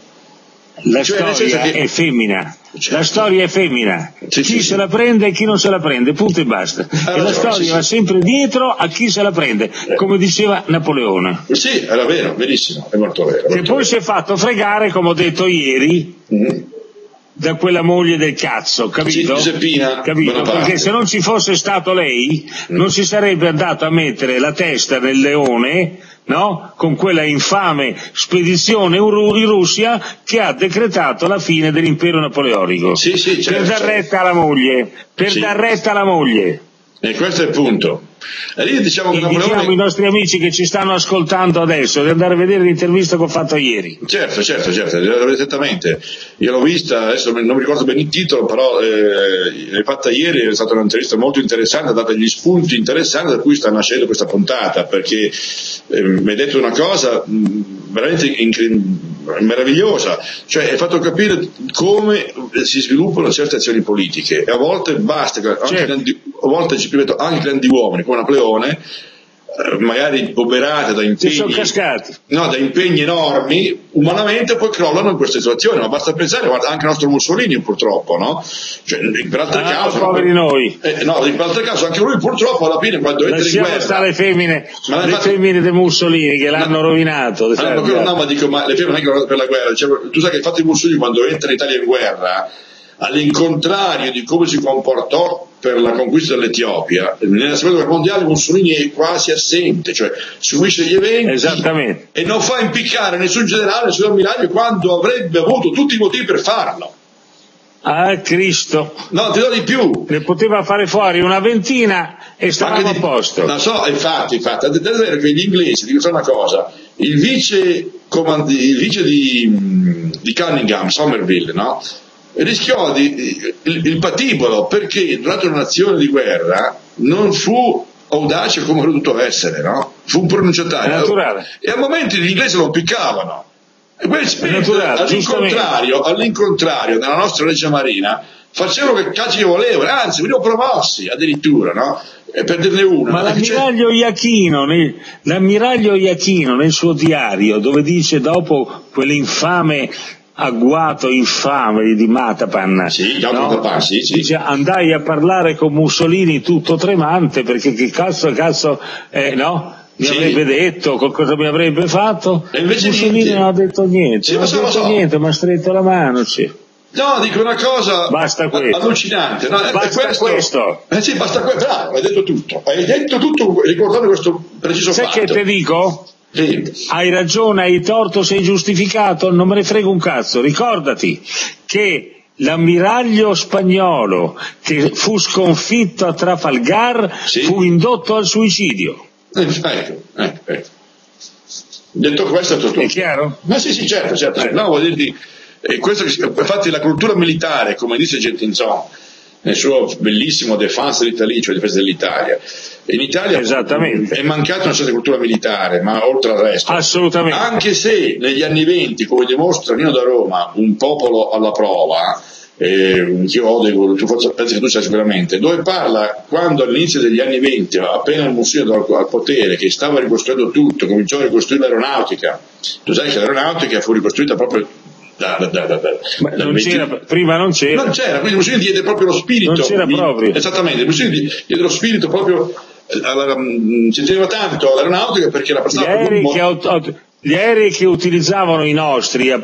La cioè, storia che... è femmina, certo. La storia è femmina, sì, chi sì, se sì. la prende e chi non se la prende, punto e basta. Ah, e la ragione, storia sì, va sì. sempre dietro a chi se la prende, eh. come diceva Napoleone. Sì, era vero, verissimo, è molto vero. Che molto poi vero. si è fatto fregare, come ho detto ieri, mm-hmm. da quella moglie del cazzo, capito? Sì, Giuseppina capito? Perché se non ci fosse stato lei, mm. non si sarebbe andato a mettere la testa nel leone, no? Con quella infame spedizione in Russia che ha decretato la fine dell'impero napoleonico. Sì, sì, certo, per dar certo. retta alla moglie, per sì. dar retta alla moglie. E questo è il punto. E lì diciamo che Napoleone... diciamo ai nostri amici che ci stanno ascoltando adesso di andare a vedere l'intervista che ho fatto ieri. Certo, certo, certo, esattamente. Io l'ho vista, adesso non mi ricordo bene il titolo, però eh, l'hai fatta ieri, è stata un'intervista molto interessante, ha dato gli spunti interessanti da cui sta nascendo questa puntata, perché eh, mi hai detto una cosa mh, veramente incredibile, meravigliosa, cioè hai fatto capire come si sviluppano certe azioni politiche e a volte basta, anche certo. grandi, a volte ci ripeto, anche grandi uomini come Napoleone, eh, magari oberate da impegni, sono cascati. No, da impegni enormi, umanamente poi crollano in questa situazione, ma basta pensare, guarda, anche il nostro Mussolini purtroppo, no? Cioè, per altre ah, cause, poveri no, noi. Eh, no, per altre cause anche lui purtroppo alla fine quando entra in guerra. Lasciamo stare le femmine, ma le fatto... femmine di Mussolini che l'hanno no, rovinato. No, ma, quello, no, ma dico, ma le femmine non è che per la guerra, dicevo, tu sai che infatti Mussolini quando entra in Italia in guerra, all'incontrario di come si comportò per la conquista dell'Etiopia, nella seconda guerra mondiale Mussolini è quasi assente, cioè subisce gli eventi esattamente. E non fa impiccare nessun generale, nessun ammiraglio quando avrebbe avuto tutti i motivi per farlo. Ah, Cristo. No, ti do di più. Ne poteva fare fuori una ventina e stavamo a posto. Non so, infatti, infatti, è vero che gli inglesi, dico una cosa, il vice, comandi, il vice di, di Cunningham, Somerville, no? Rischiò di, il, il patibolo perché durante un'azione di guerra non fu audace come avrebbe dovuto essere, no? Fu un pronunciatario. Naturale. E a momenti gli inglesi lo impiccavano. E naturale, all'incontrario, all'incontrario, nella nostra legge marina facevano che cazzo che volevano, anzi venivano promossi addirittura, no? E per dirne una. Ma l'ammiraglio Iachino, nel, l'ammiraglio Iachino nel suo diario, dove dice dopo quell'infame agguato infame di Matapan, sì, no? Matapan, sì, sì. Dice, andai a parlare con Mussolini tutto tremante perché che cazzo cazzo eh, no? mi sì. avrebbe detto, cosa mi avrebbe fatto? E invece Mussolini niente. non ha detto niente, sì, non ha so, detto so. niente, mi ha stretto la mano, sì. No, dico una cosa basta questo. allucinante. No, basta questo, questo. Eh sì, basta questo. Bravo, hai detto tutto. Hai detto tutto ricordando questo preciso Sai fatto. Sai che te dico? Sì. Hai ragione, hai torto, sei giustificato, non me ne frega un cazzo. Ricordati che l'ammiraglio spagnolo che fu sconfitto a Trafalgar sì. fu indotto al suicidio. Eh, ecco, ecco, ecco. Detto questo è tutto. È chiaro? Ma sì, sì, certo, certo. No, voglio dirti, eh, questo che, infatti la cultura militare, come dice Gentilson nel suo bellissimo Défense d'Italie, cioè difesa dell'Italia, in Italia è mancata una certa cultura militare, ma oltre al resto. Assolutamente. Anche se negli anni venti, come dimostra Nino da Roma, un popolo alla prova, eh, io odio, tu forse, penso che tu sai sicuramente, dove parla quando all'inizio degli anni venti, appena il Mussolini al, al potere, che stava ricostruendo tutto, cominciò a ricostruire l'aeronautica. Tu sai che l'aeronautica fu ricostruita proprio Da, da, da, da, Ma non c'era, prima non c'era. Non c'era, quindi Mussolini diede proprio lo spirito. Non c'era di, proprio. Esattamente, Mussolini diede lo spirito proprio, alla, ci teneva tanto all'aeronautica perché la gli aerei, che, auto, gli aerei che utilizzavano i nostri, eh,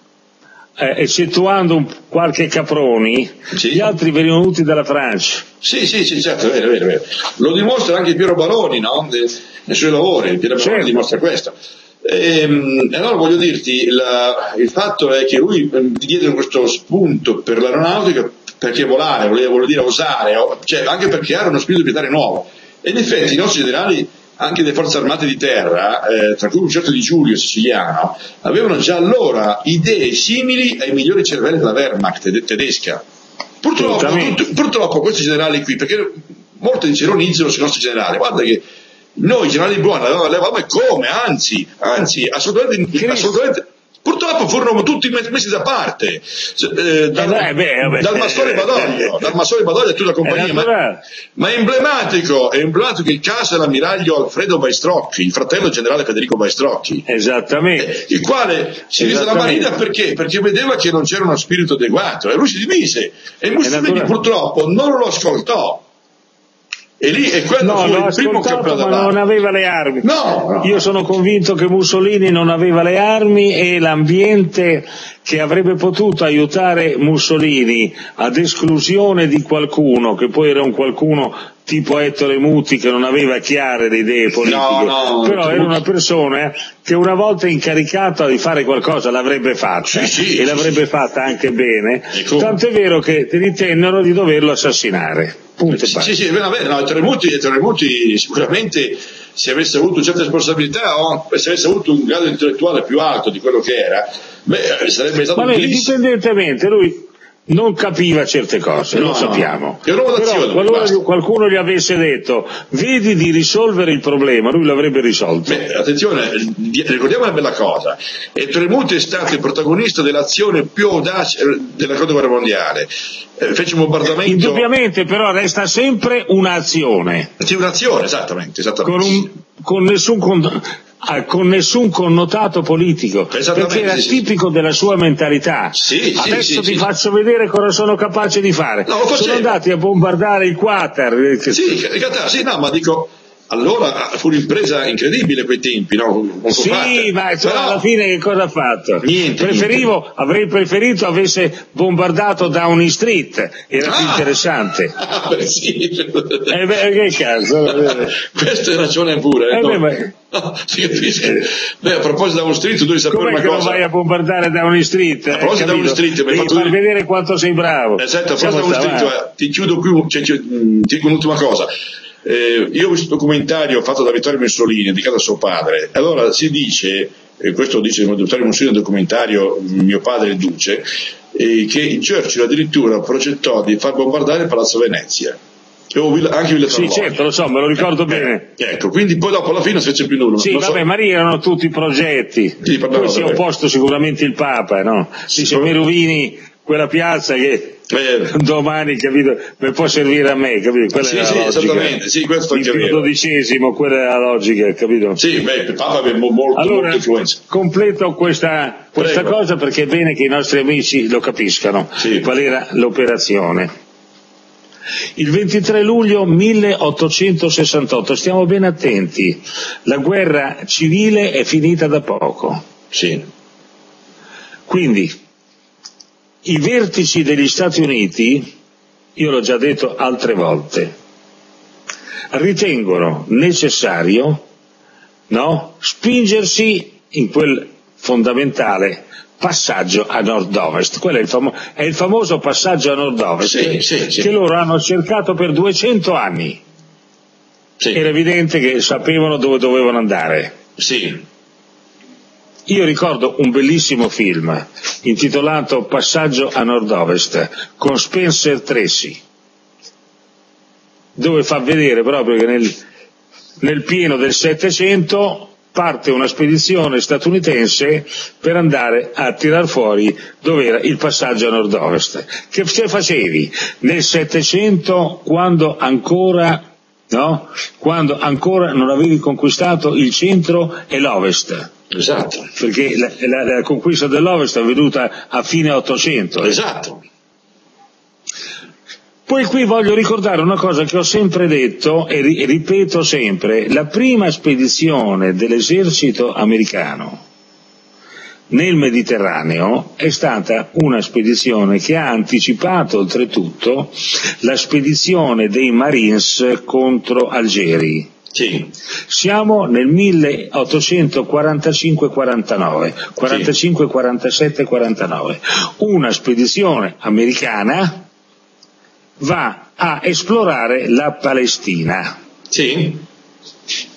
eccettuando un, qualche Caproni, sì. Gli altri venivano venuti dalla Francia. Sì, sì, sì, certo, è vero, è vero, è vero. Lo dimostra anche Piero Baroni, no? Nei suoi lavori, Piero Baroni certo. dimostra questo. E, e allora voglio dirti, la, il fatto è che lui ti diede questo spunto per l'aeronautica perché volare, voleva, voleva dire osare, cioè anche perché era uno spirito militare nuovo. E in effetti i nostri generali anche le forze armate di terra, eh, tra cui un certo Di Giulio siciliano, avevano già allora idee simili ai migliori cervelli della Wehrmacht tedesca. Purtroppo, pur, purtroppo questi generali qui, perché molti ci ironizzano sui nostri generali, guarda che noi generali buoni avevamo e come, anzi, anzi, assolutamente, assolutamente. Purtroppo furono tutti messi da parte, eh, dal, eh beh, beh, dal Mastore Badoglio, dal Mastore Badoglio e tutta la compagnia, ma, ma è emblematico, è emblematico il caso dell'ammiraglio Alfredo Baistrocchi, il fratello generale Federico Baistrocchi, esattamente, eh, il quale si mise alla marina perché? Perché vedeva che non c'era uno spirito adeguato e lui si dimise e Mussolini purtroppo non lo ascoltò. E lì è quello no, fu l'ho il primo ascoltato, ma non aveva le armi. No, no. Io sono convinto che Mussolini non aveva le armi e l'ambiente che avrebbe potuto aiutare Mussolini ad esclusione di qualcuno, che poi era un qualcuno tipo Ettore Muti che non aveva chiare le idee politiche, no, no, però era Muti. una persona che una volta incaricata di fare qualcosa l'avrebbe fatta, sì, sì, e sì, l'avrebbe sì. fatta anche bene, tant'è vero che ritennero di doverlo assassinare. Punto sì, sì, sì, bene, bene, no, Ettore Muti, Ettore Muti sicuramente, se avesse avuto certe responsabilità o se avesse avuto un grado intellettuale più alto di quello che era, beh, sarebbe stato ma un indipendentemente, lui non capiva certe cose, no, lo sappiamo. Che Però qualora qualcuno gli avesse detto vedi di risolvere il problema, lui l'avrebbe risolto. Beh, attenzione, ricordiamo una bella cosa, Ettore Muti è stato il protagonista dell'azione più audace della seconda guerra mondiale. Eh, fece un bombardamento. Indubbiamente, però resta sempre un'azione. Sì, un'azione, esattamente, esattamente. Con, un, con nessun con, ah, con nessun connotato politico, perché era sì, tipico sì. della sua mentalità. Sì, Adesso sì, ti sì, faccio sì. vedere cosa sono capace di fare. No, sono andati a bombardare il Qatar. Sì, sì, no, ma dico, allora fu un'impresa incredibile quei tempi, no? Sì, fatta. ma cioè, però, alla fine che cosa ha fatto? Niente, Preferivo, niente. avrei preferito avesse bombardato Downing Street, era ah, più interessante. Ah, beh, sì. Eh beh, che caso. Questa è ragione pure. Eh no? beh, beh. No, si capisce. Beh, a proposito di Downing Street, tu devi sapere Com'è una che cosa. non vai a bombardare Downing Street? A proposito di Downing Street, mi hai fatto far vedere quanto sei bravo. Esatto, a proposito di Downing Street, ti chiudo qui, cioè, ti dico un'ultima cosa. Eh, io ho visto un documentario fatto da Vittorio Mussolini dedicato a suo padre. Allora si dice, e questo dice Vittorio Mussolini nel documentario Mio padre il duce, eh, che Churchill addirittura progettò di far bombardare il Palazzo Venezia. O anche Villa Sì, certo, lo so, me lo ricordo eh, bene. Eh, ecco, quindi poi dopo alla fine non si fece più nulla. Sì, vabbè, so. ma lì erano tutti progetti. Sì, poi si è opposto sicuramente il Papa, no? Sì, dice, mi rovini quella piazza che eh. domani, capito, mi può servire a me, capito? Quella sì, è sì, la esattamente, sì, questo il Pio dodicesimo, quella è la logica, capito? Sì, beh, il Papa aveva molto, allora, molta influenza. Completo questa, questa cosa perché è bene che i nostri amici lo capiscano, sì. Qual era l'operazione. Il ventitré luglio milleottocentosessantotto, stiamo ben attenti, la guerra civile è finita da poco. Sì. Quindi, i vertici degli Stati Uniti, io l'ho già detto altre volte, ritengono necessario, no, spingersi in quel fondamentale passaggio a nord-ovest. Quello è il, famo- è il famoso passaggio a nord-ovest sì, sì, che sì. loro hanno cercato per duecento anni. Sì. Era evidente che sapevano dove dovevano andare. Sì. Io ricordo un bellissimo film intitolato Passaggio a nord-ovest con Spencer Tracy, dove fa vedere proprio che nel, nel pieno del Settecento parte una spedizione statunitense per andare a tirar fuori dove era il passaggio a nord-ovest. Che se facevi nel Settecento quando ancora, no? Quando ancora non avevi conquistato il centro e l'ovest. Esatto. Perché la, la, la conquista dell'ovest è avvenuta a fine Ottocento. Esatto. Poi qui voglio ricordare una cosa che ho sempre detto e, ri- e ripeto sempre, la prima spedizione dell'esercito americano nel Mediterraneo è stata una spedizione che ha anticipato oltretutto la spedizione dei Marines contro Algeri. Sì. Siamo nel milleottocentoquarantacinque quarantanove, quarantacinque quarantasette quarantanove, una spedizione americana va a esplorare la Palestina. Sì.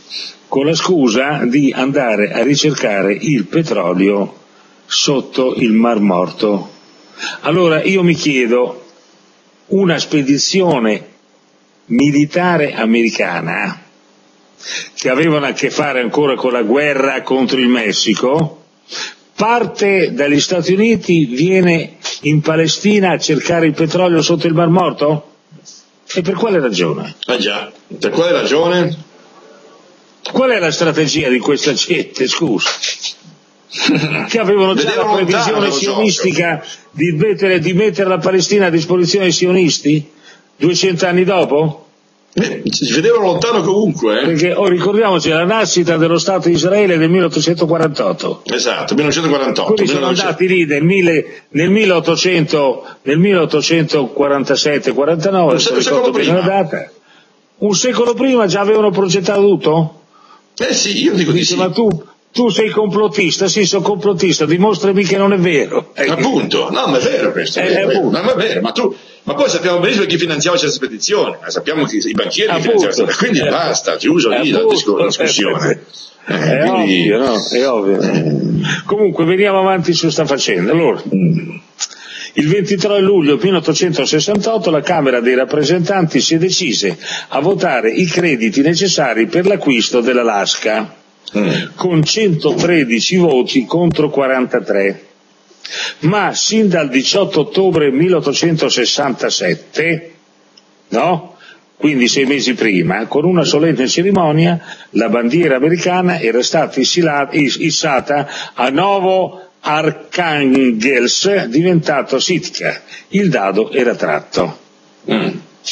con la scusa di andare a ricercare il petrolio sotto il Mar Morto. Allora io mi chiedo, una spedizione militare americana che avevano a che fare ancora con la guerra contro il Messico parte dagli Stati Uniti, viene in Palestina a cercare il petrolio sotto il Mar Morto? E per quale ragione? Ah già, per quale ragione? Qual è la strategia di questa gente, scusa? Che avevano già la previsione sionistica di mettere, di mettere la Palestina a disposizione dei sionisti duecento anni dopo? Eh, si vedevano lontano comunque, eh? Perché oh, ricordiamoci la nascita dello Stato di Israele del milleottocentoquarantotto. Esatto, millenovecentoquarantotto. Quelli sono andati lì nel, mille, nel, milleottocento, nel milleottocentoquarantasette quarantanove, un secolo prima. Data. Un secolo prima già avevano progettato tutto? Eh sì, io dico di Dice, sì. Ma tu, tu sei complottista? Sì, sono complottista, dimostrami che non è vero. Eh, appunto, no, ma è vero questo, è vero, eh, no, ma è vero, ma tu, ma poi sappiamo benissimo chi finanziava questa spedizione, ma sappiamo che i banchieri che finanziavano, quindi eh, basta, chiuso lì la, discor- la discussione. Eh, è quindi... ovvio, no? È ovvio. Eh. Comunque veniamo avanti su sta faccenda. Allora, il ventitré luglio milleottocentosessantotto la Camera dei rappresentanti si decise a votare i crediti necessari per l'acquisto dell'Alaska, mm. con centotredici voti contro quarantatré. Ma sin dal diciotto ottobre milleottocentosessantasette, no? Quindi sei mesi prima, con una solenne cerimonia, la bandiera americana era stata issata a Novo Arkhangelsk, diventato Sitka. Il dado era tratto. Mm.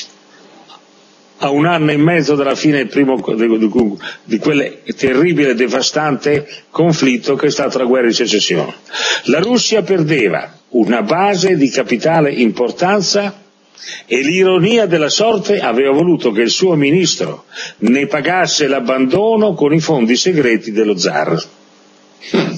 A un anno e mezzo dalla fine del primo, di, di, di quel terribile e devastante conflitto che è stato la guerra di secessione. La Russia perdeva una base di capitale importanza e l'ironia della sorte aveva voluto che il suo ministro ne pagasse l'abbandono con i fondi segreti dello zar. Hmm.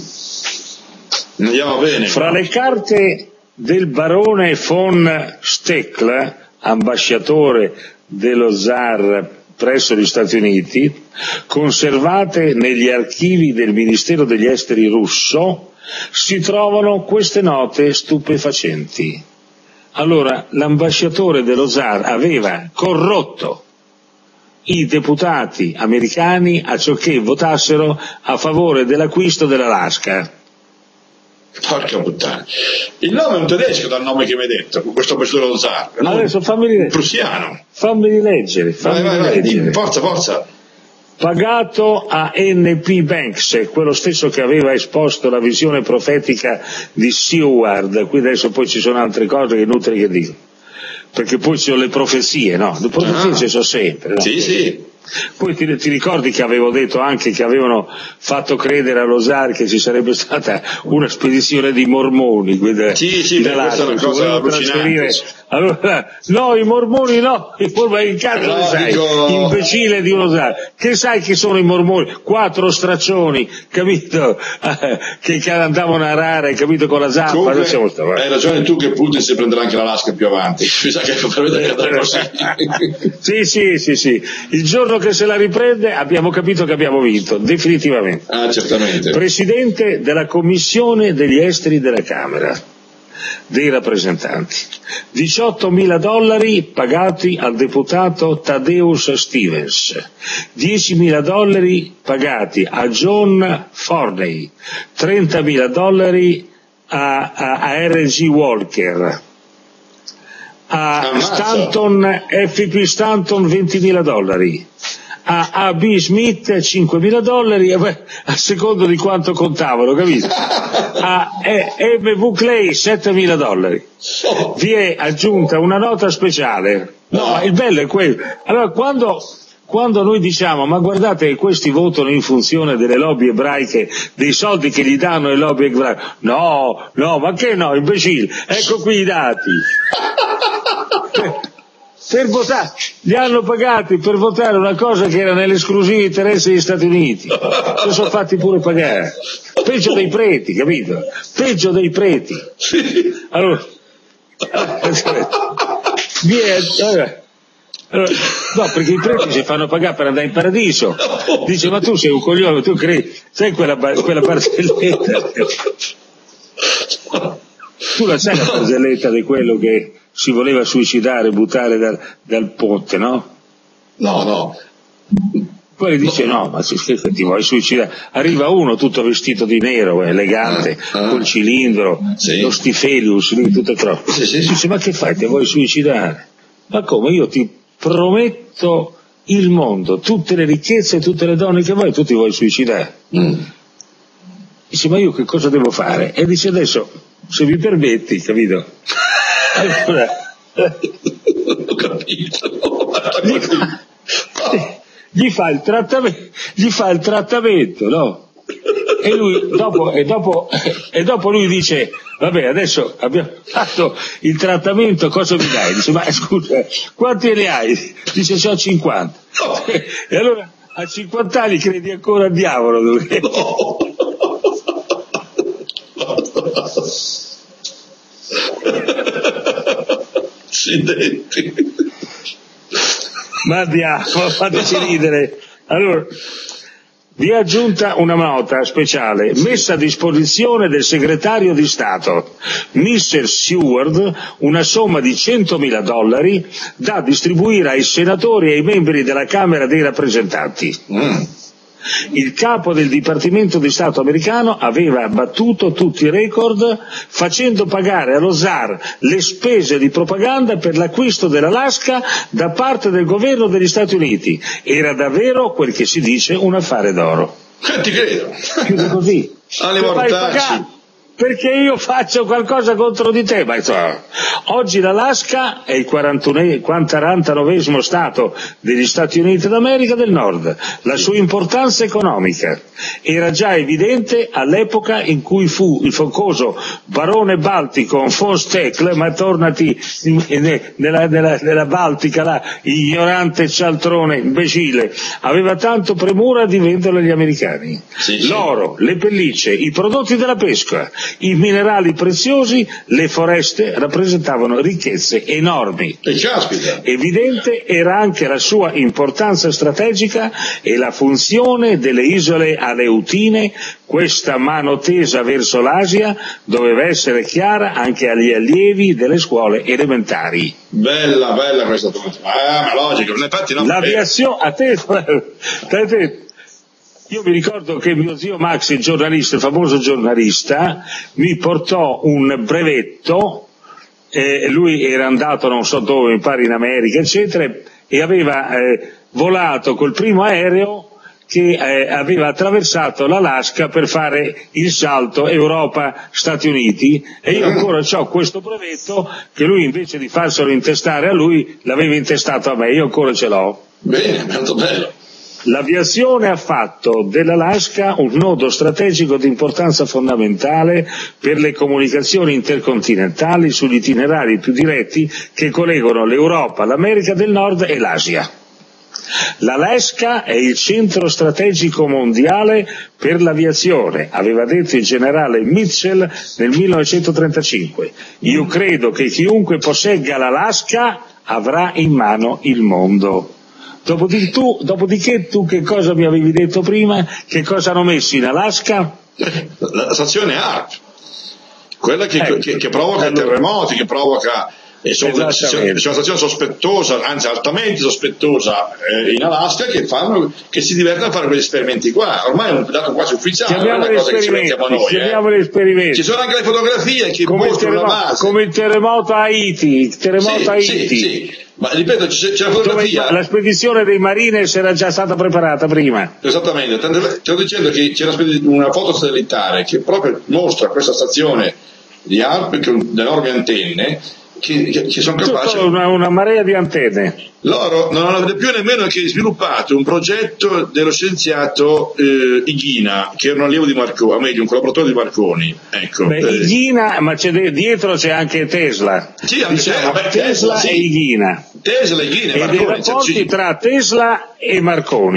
Andiamo bene. Fra le carte del barone von Steckl, ambasciatore dello zar presso gli Stati Uniti, conservate negli archivi del Ministero degli Esteri russo, si trovano queste note stupefacenti. Allora, l'ambasciatore dello zar aveva corrotto i deputati americani acciocché votassero a favore dell'acquisto dell'Alaska. Porca puttana. Il nome è un tedesco dal nome che mi hai detto, questo ambasciatore dello zar. Adesso fammi rileggere. Prussiano. Fammi leggere. Fammi vai, vai, leggere. vai, forza, forza. Pagato a N P Banks, quello stesso che aveva esposto la visione profetica di Seward. Qui adesso poi ci sono altre cose che è inutile che dico, perché poi ci sono le profezie, no? Le profezie ah. ci sono sempre, no? Sì, sì. Poi ti, ti ricordi che avevo detto anche che avevano fatto credere allo zar che ci sarebbe stata una spedizione di mormoni? Sì, sì, questa è una cosa allucinante. Allora, no, i mormoni no, i mormoni, che cazzo no, ne sai? dico... Imbecille di uno zar. Che sai che sono i mormoni? Quattro straccioni, capito? che, che andavano a arare, capito, con la zappa. Comunque, hai ragione tu che Putin si prenderà anche l'Alaska più avanti. Mi sa che potrebbe andare così. Sì, sì, sì, sì. Il giorno che se la riprende abbiamo capito che abbiamo vinto, definitivamente. Ah, certamente. Presidente della Commissione degli Esteri della Camera dei rappresentanti, diciottomila dollari pagati al deputato Tadeusz Stevens, diecimila dollari pagati a John Forney, trentamila dollari a, a, a R G Walker, a Stanton, F P Stanton ventimila dollari, a A B Smith cinquemila dollari, a secondo di quanto contavano, capito? A M V Clay settemila dollari. Vi è aggiunta una nota speciale. No, ma il bello è quello. Allora, quando, quando noi diciamo, ma guardate che questi votano in funzione delle lobby ebraiche, dei soldi che gli danno le lobby ebraiche, no, no, ma che no, imbecille, ecco qui i dati. Per votare, li hanno pagati per votare una cosa che era nell'esclusivo interesse degli Stati Uniti, si sono fatti pure pagare, peggio dei preti, capito? Peggio dei preti. Allora, vi è, Allora, no, perché i preti si fanno pagare per andare in paradiso. Dice, ma tu sei un coglione, tu credi, sai quella, quella barzelletta? Tu la sai la barzelletta di quello che si voleva suicidare, buttare dal, dal ponte, no? No, no. Poi dice no, ma se ti vuoi suicidare, arriva uno tutto vestito di nero, elegante, ah, ah. col cilindro, sì. lo stifelius, lì tutto troppo. Sì, sì, sì. Dice, ma che fai, ti vuoi suicidare? Ma come, io ti prometto il mondo, tutte le ricchezze, tutte le donne che vuoi, tu ti vuoi suicidare. Mm. Dice, ma io che cosa devo fare? E dice, adesso, se mi permetti, capito? Allora, ho capito. Gli fa, gli fa il trattamento, gli fa il trattamento, no? E lui dopo, e dopo, e dopo lui dice, vabbè, adesso abbiamo fatto il trattamento, cosa mi dai? Dice, ma scusa, quanti ne hai? Dice, c'ho cinquanta. No. E allora a cinquanta anni credi ancora al diavolo? No. Accidenti. Ma andiamo, fateci ridere. Allora, vi è aggiunta una nota speciale messa a disposizione del segretario di Stato, mister Seward, una somma di centomila dollari da distribuire ai senatori e ai membri della Camera dei rappresentanti. Mm. Il capo del Dipartimento di Stato americano aveva battuto tutti i record facendo pagare allo zar le spese di propaganda per l'acquisto dell'Alaska da parte del governo degli Stati Uniti. Era davvero quel che si dice un affare d'oro. Eh, ti credo. Chiude così. Alle mortacci. Perché io faccio qualcosa contro di te, ma oggi l'Alaska è il quarantanovesimo stato degli Stati Uniti d'America del Nord, la sua importanza economica era già evidente all'epoca in cui fu il focoso barone Baltico von Steckle, ma tornati nella, nella, nella Baltica là, ignorante cialtrone, imbecille, aveva tanto premura di venderlo agli americani. Sì, sì. L'oro, le pellicce, i prodotti della pesca, i minerali preziosi, le foreste rappresentavano ricchezze enormi. E caspita. Evidente era anche la sua importanza strategica e la funzione delle isole Aleutine. Questa mano tesa verso l'Asia doveva essere chiara anche agli allievi delle scuole elementari. Bella, bella questa domanda. Ah, ma logico, infatti non l'aviazione, a te, a te. Io mi ricordo che mio zio Max, il giornalista, il famoso giornalista, mi portò un brevetto, eh, lui era andato non so dove, mi pare in America, eccetera, e aveva eh, volato col primo aereo che eh, aveva attraversato l'Alaska per fare il salto Europa-Stati Uniti, e io ancora ho questo brevetto che lui invece di farselo intestare a lui l'aveva intestato a me, io ancora ce l'ho. Bene, molto bello. L'aviazione ha fatto dell'Alaska un nodo strategico di importanza fondamentale per le comunicazioni intercontinentali sugli itinerari più diretti che collegano l'Europa, l'America del Nord e l'Asia. L'Alaska è il centro strategico mondiale per l'aviazione, aveva detto il generale Mitchell nel millenovecentotrentacinque. Io credo che chiunque possegga l'Alaska avrà in mano il mondo. Dopodiché tu, dopodiché tu che cosa mi avevi detto prima? Che cosa hanno messo in Alaska? La stazione A R P, quella che, ecco, che, che provoca allora, terremoti, che provoca è una stazione sospettosa, anzi altamente sospettosa eh, in Alaska, che, fanno, che si divertono a fare quegli esperimenti qua. Ormai è un dato quasi ufficiale, non è una cosa che ci mettiamo noi. Eh. Ci sono anche le fotografie che come mostrano la base. Come il terremoto a Haiti, il terremoto sì, a Haiti. Sì, sì. Ma ripeto, c'è, c'è la fotografia. Dove la spedizione dei Marines era già stata preparata prima. Esattamente, sto dicendo che c'è una foto satellitare che proprio mostra questa stazione di A R P con enormi antenne che, che, che sono capaci. Una, una marea di antenne. Loro non hanno più nemmeno che sviluppato un progetto dello scienziato eh, Ighina, che era un allievo di Marconi, o meglio un collaboratore di Marconi. Ecco. Beh, eh. Ighina, ma c'è de- dietro c'è anche Tesla. Sì, anche diciamo, Tesla, Tesla sì. e Ighina. Tesla e Ighina e Marconi. E dei rapporti cioè, tra Tesla e Marconi.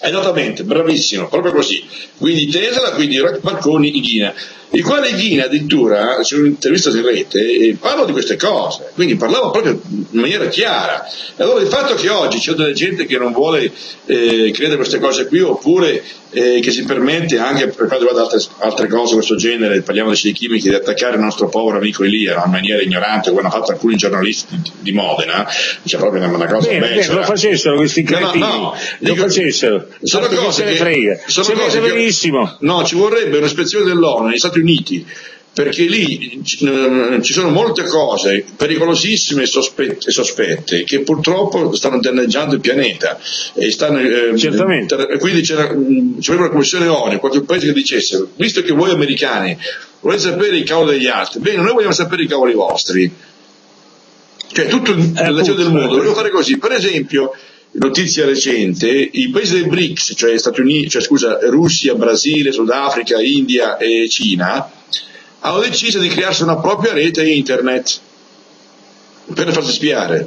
Esattamente, bravissimo, proprio così. Quindi Tesla, quindi Marconi, Ighina. Il quale Ighina addirittura, c'è un'intervista in rete, e parla di queste cose, quindi parlava proprio in maniera chiara. E allora il fatto che oggi c'è della gente che non vuole eh, credere a queste cose qui, oppure eh, che si permette anche per quanto riguarda altre, altre cose di questo genere, parliamo dei siti chimici, di attaccare il nostro povero amico Elia, no? In maniera ignorante, come hanno fatto alcuni giornalisti di, di Modena, c'è proprio una cosa bene, becera. Bene, lo facessero questi cretini, no, no, no, lo dico, facessero, sono cose che, frega. sono Se cose che, benissimo. No, ci vorrebbe un'ispezione dell'ONU negli Stati Uniti, perché lì ci sono molte cose pericolosissime e sospette, sospette che purtroppo stanno danneggiando il pianeta e stanno, eh, certamente. Quindi c'era, c'era una commissione ONU, qualche paese che dicesse: visto che voi americani volete sapere i cavoli degli altri, bene, noi vogliamo sapere i cavoli vostri, cioè tutto il eh, del mondo, voglio fare così. Per esempio, notizia recente, i paesi del BRICS, cioè Stati Uniti, cioè scusa, Russia, Brasile, Sudafrica, India e Cina, hanno deciso di crearsi una propria rete internet per farsi spiare.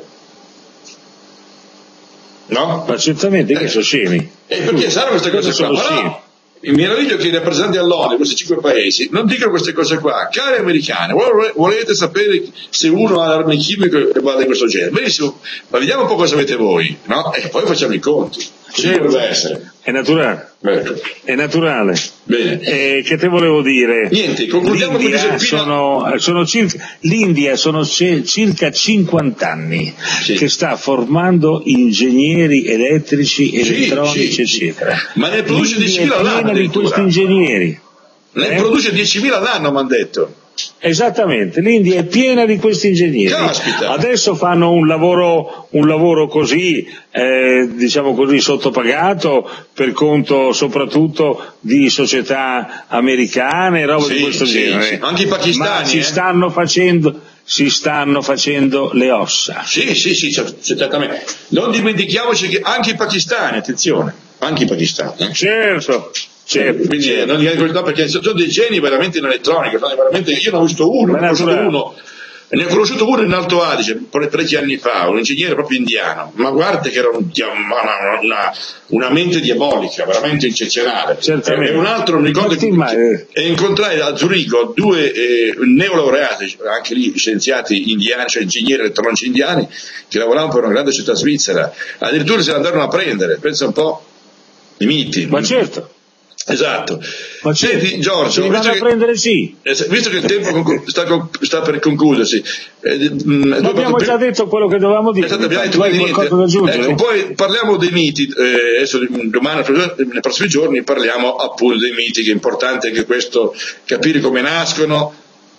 No? Ma certamente, eh. che sono scemi. E perché sanno queste cose qua? Ma no, il meraviglio è che i rappresentanti all'ONU, questi cinque paesi, non dicono queste cose qua. Cari americani, volete sapere se uno ha l'arma chimica e va di questo genere? Benissimo, ma vediamo un po' cosa avete voi, no? E poi facciamo i conti. Così dovrebbe essere. È naturale. Ecco. È naturale. Bene. Eh, che te volevo dire? Niente, concludiamo con L'India sono, sono circa, l'India sono c- circa cinquanta anni sì. che sta formando ingegneri elettrici, elettronici, sì, sì, eccetera. Sì. Ma ne produce diecimila all'anno. È piena di questi ingegneri. Ne eh? produce diecimila all'anno, mi hanno detto. Esattamente, l'India è piena di questi ingegneri. Caspita. Adesso fanno un lavoro, un lavoro così, eh, diciamo così, sottopagato per conto soprattutto di società americane, roba sì, di questo sì, genere. Sì. Anche i pakistani. Ma si eh? stanno facendo, si stanno facendo le ossa. Sì, sì, sì, certamente. Non dimentichiamoci che anche i pakistani, attenzione, anche i pakistani. Eh? Certo. Certo, quindi certo. non gli no, perché sono dei geni veramente in elettronica, veramente, io ne ho visto uno, ne ho conosciuto uno, ne ho conosciuto uno in Alto Adige parecchi anni fa, un ingegnere proprio indiano, ma guarda che era un, una, una, una mente diabolica, veramente eccezionale. Certamente. E un altro, mi ricordo che eh. e incontrai a Zurigo due eh, neolaureati, anche lì scienziati indiani, cioè ingegneri elettronici indiani, che lavoravano per una grande città svizzera, addirittura se ne andarono a prendere, pensa un po', i miti. Ma certo. Esatto. Ma senti Giorgio, visto che, a prendere sì. visto che il tempo sta, sta per concludersi, eh, ma abbiamo già detto quello che dovevamo dire. Esatto, abbiamo detto qualcosa da aggiungere. Ecco, poi parliamo dei miti, eh, adesso domani, nei prossimi giorni parliamo appunto dei miti, che è importante anche questo, capire come nascono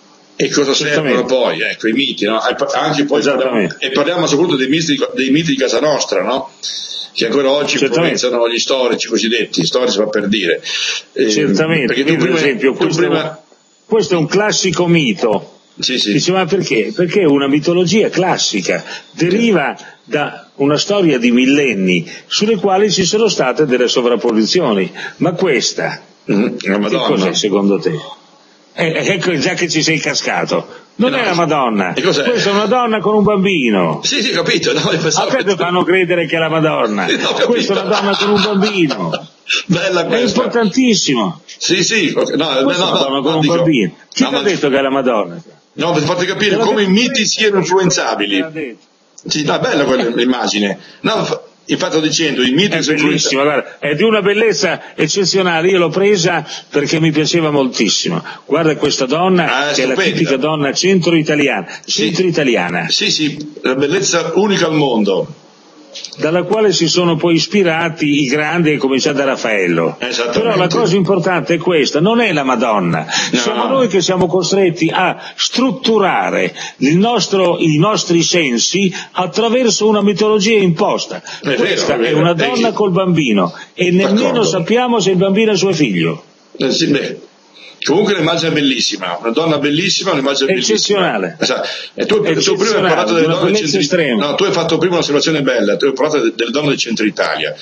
e cosa servono poi, ecco, i miti, no? Anche poi parliamo, e parliamo soprattutto dei miti, dei miti di casa nostra, no? Che ancora oggi influenzano gli storici cosiddetti, storici va per dire. Eh, Certamente, perché tu prima, per esempio, tu questo, prima... questo è un classico mito. Sì, sì. Dice, ma perché? Perché è una mitologia classica, deriva da una storia di millenni sulle quali ci sono state delle sovrapposizioni. Ma questa, mm-hmm. che cos'è secondo te? Eh, ecco già che ci sei cascato. Non no, è la Madonna, questa è una donna con un bambino. Sì, sì, capito. No, a te ti fanno credere che è la Madonna. No, questa è una donna con un bambino. Bella questa. È importantissimo. Sì, sì. No, questa no, è una donna no, con no, un dico, bambino. Chi no, ti ha ma... detto che è la Madonna? No, per farti capire come i miti siano influenzabili. Sì, no, è bella quell'immagine. No, infatti sto dicendo, i miti è sono bellissima, guarda, è di una bellezza eccezionale, io l'ho presa perché mi piaceva moltissimo. Guarda questa donna, ah, che è la tipica donna centro-italiana, centro-italiana. Sì, sì, la bellezza unica al mondo. Dalla quale si sono poi ispirati i grandi, a cominciare da Raffaello. Però la cosa importante è questa, non è la Madonna, no. Siamo noi che siamo costretti a strutturare il nostro, i nostri sensi attraverso una mitologia imposta. È questa vero, è, è una donna col bambino e nemmeno D'accordo. sappiamo se il bambino è suo figlio. Eh, sì, beh. Comunque un'immagine bellissima, una donna bellissima, un'immagine eccezionale. bellissima. E tu, tu prima hai parlato delle donne del centro Italia. No, tu hai fatto prima un'osservazione bella, tu hai parlato delle donne del centro Italia.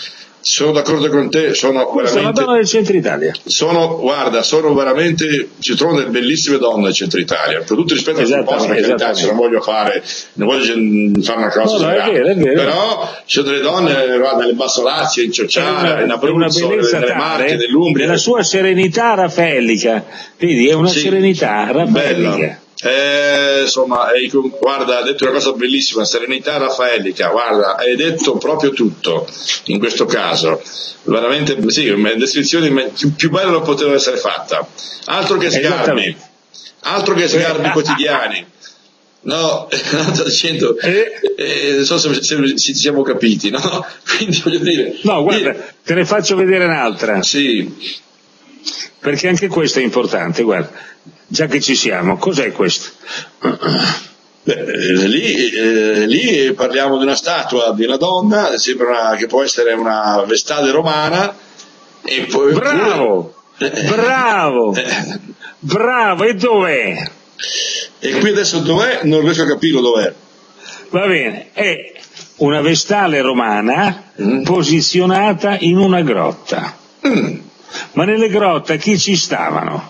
Sono d'accordo con te, sono Questa veramente... è una donna del centro Italia. Sono, guarda, sono veramente, ci trovano delle bellissime donne del centro Italia, per tutto rispetto al suo posto, per carità, se non voglio fare, non voglio fare una cosa, no, no, è vero, è vero. Però ci sono delle donne, guarda, nelle Bassolazzi, in Ciociara, in Abruzzo, nelle Marche, nell'Umbria. Nella sua serenità raffaellica, vedi, è una sì, serenità raffaellica. Bella. Eh, insomma, eh, guarda, ha detto una cosa bellissima, serenità raffaellica, guarda, hai detto proprio tutto in questo caso, veramente sì, una descrizione più, più bella non poteva essere fatta, altro che sgarbi, altro che sgarbi quotidiani. No, sto dicendo, eh, eh, non so se, se, se ci siamo capiti, no? Quindi voglio dire. No, guarda, io... te ne faccio vedere un'altra. Sì. Perché anche questo è importante, guarda. Già che ci siamo, cos'è questo? Beh, lì, eh, lì parliamo di una statua di una donna, sembra una, che può essere una vestale romana. E poi, bravo, pure... bravo, bravo, e dov'è? E qui adesso dov'è? Non riesco a capire dov'è. Va bene, è una vestale romana mm. posizionata in una grotta. Mm. Ma nelle grotte chi ci stavano?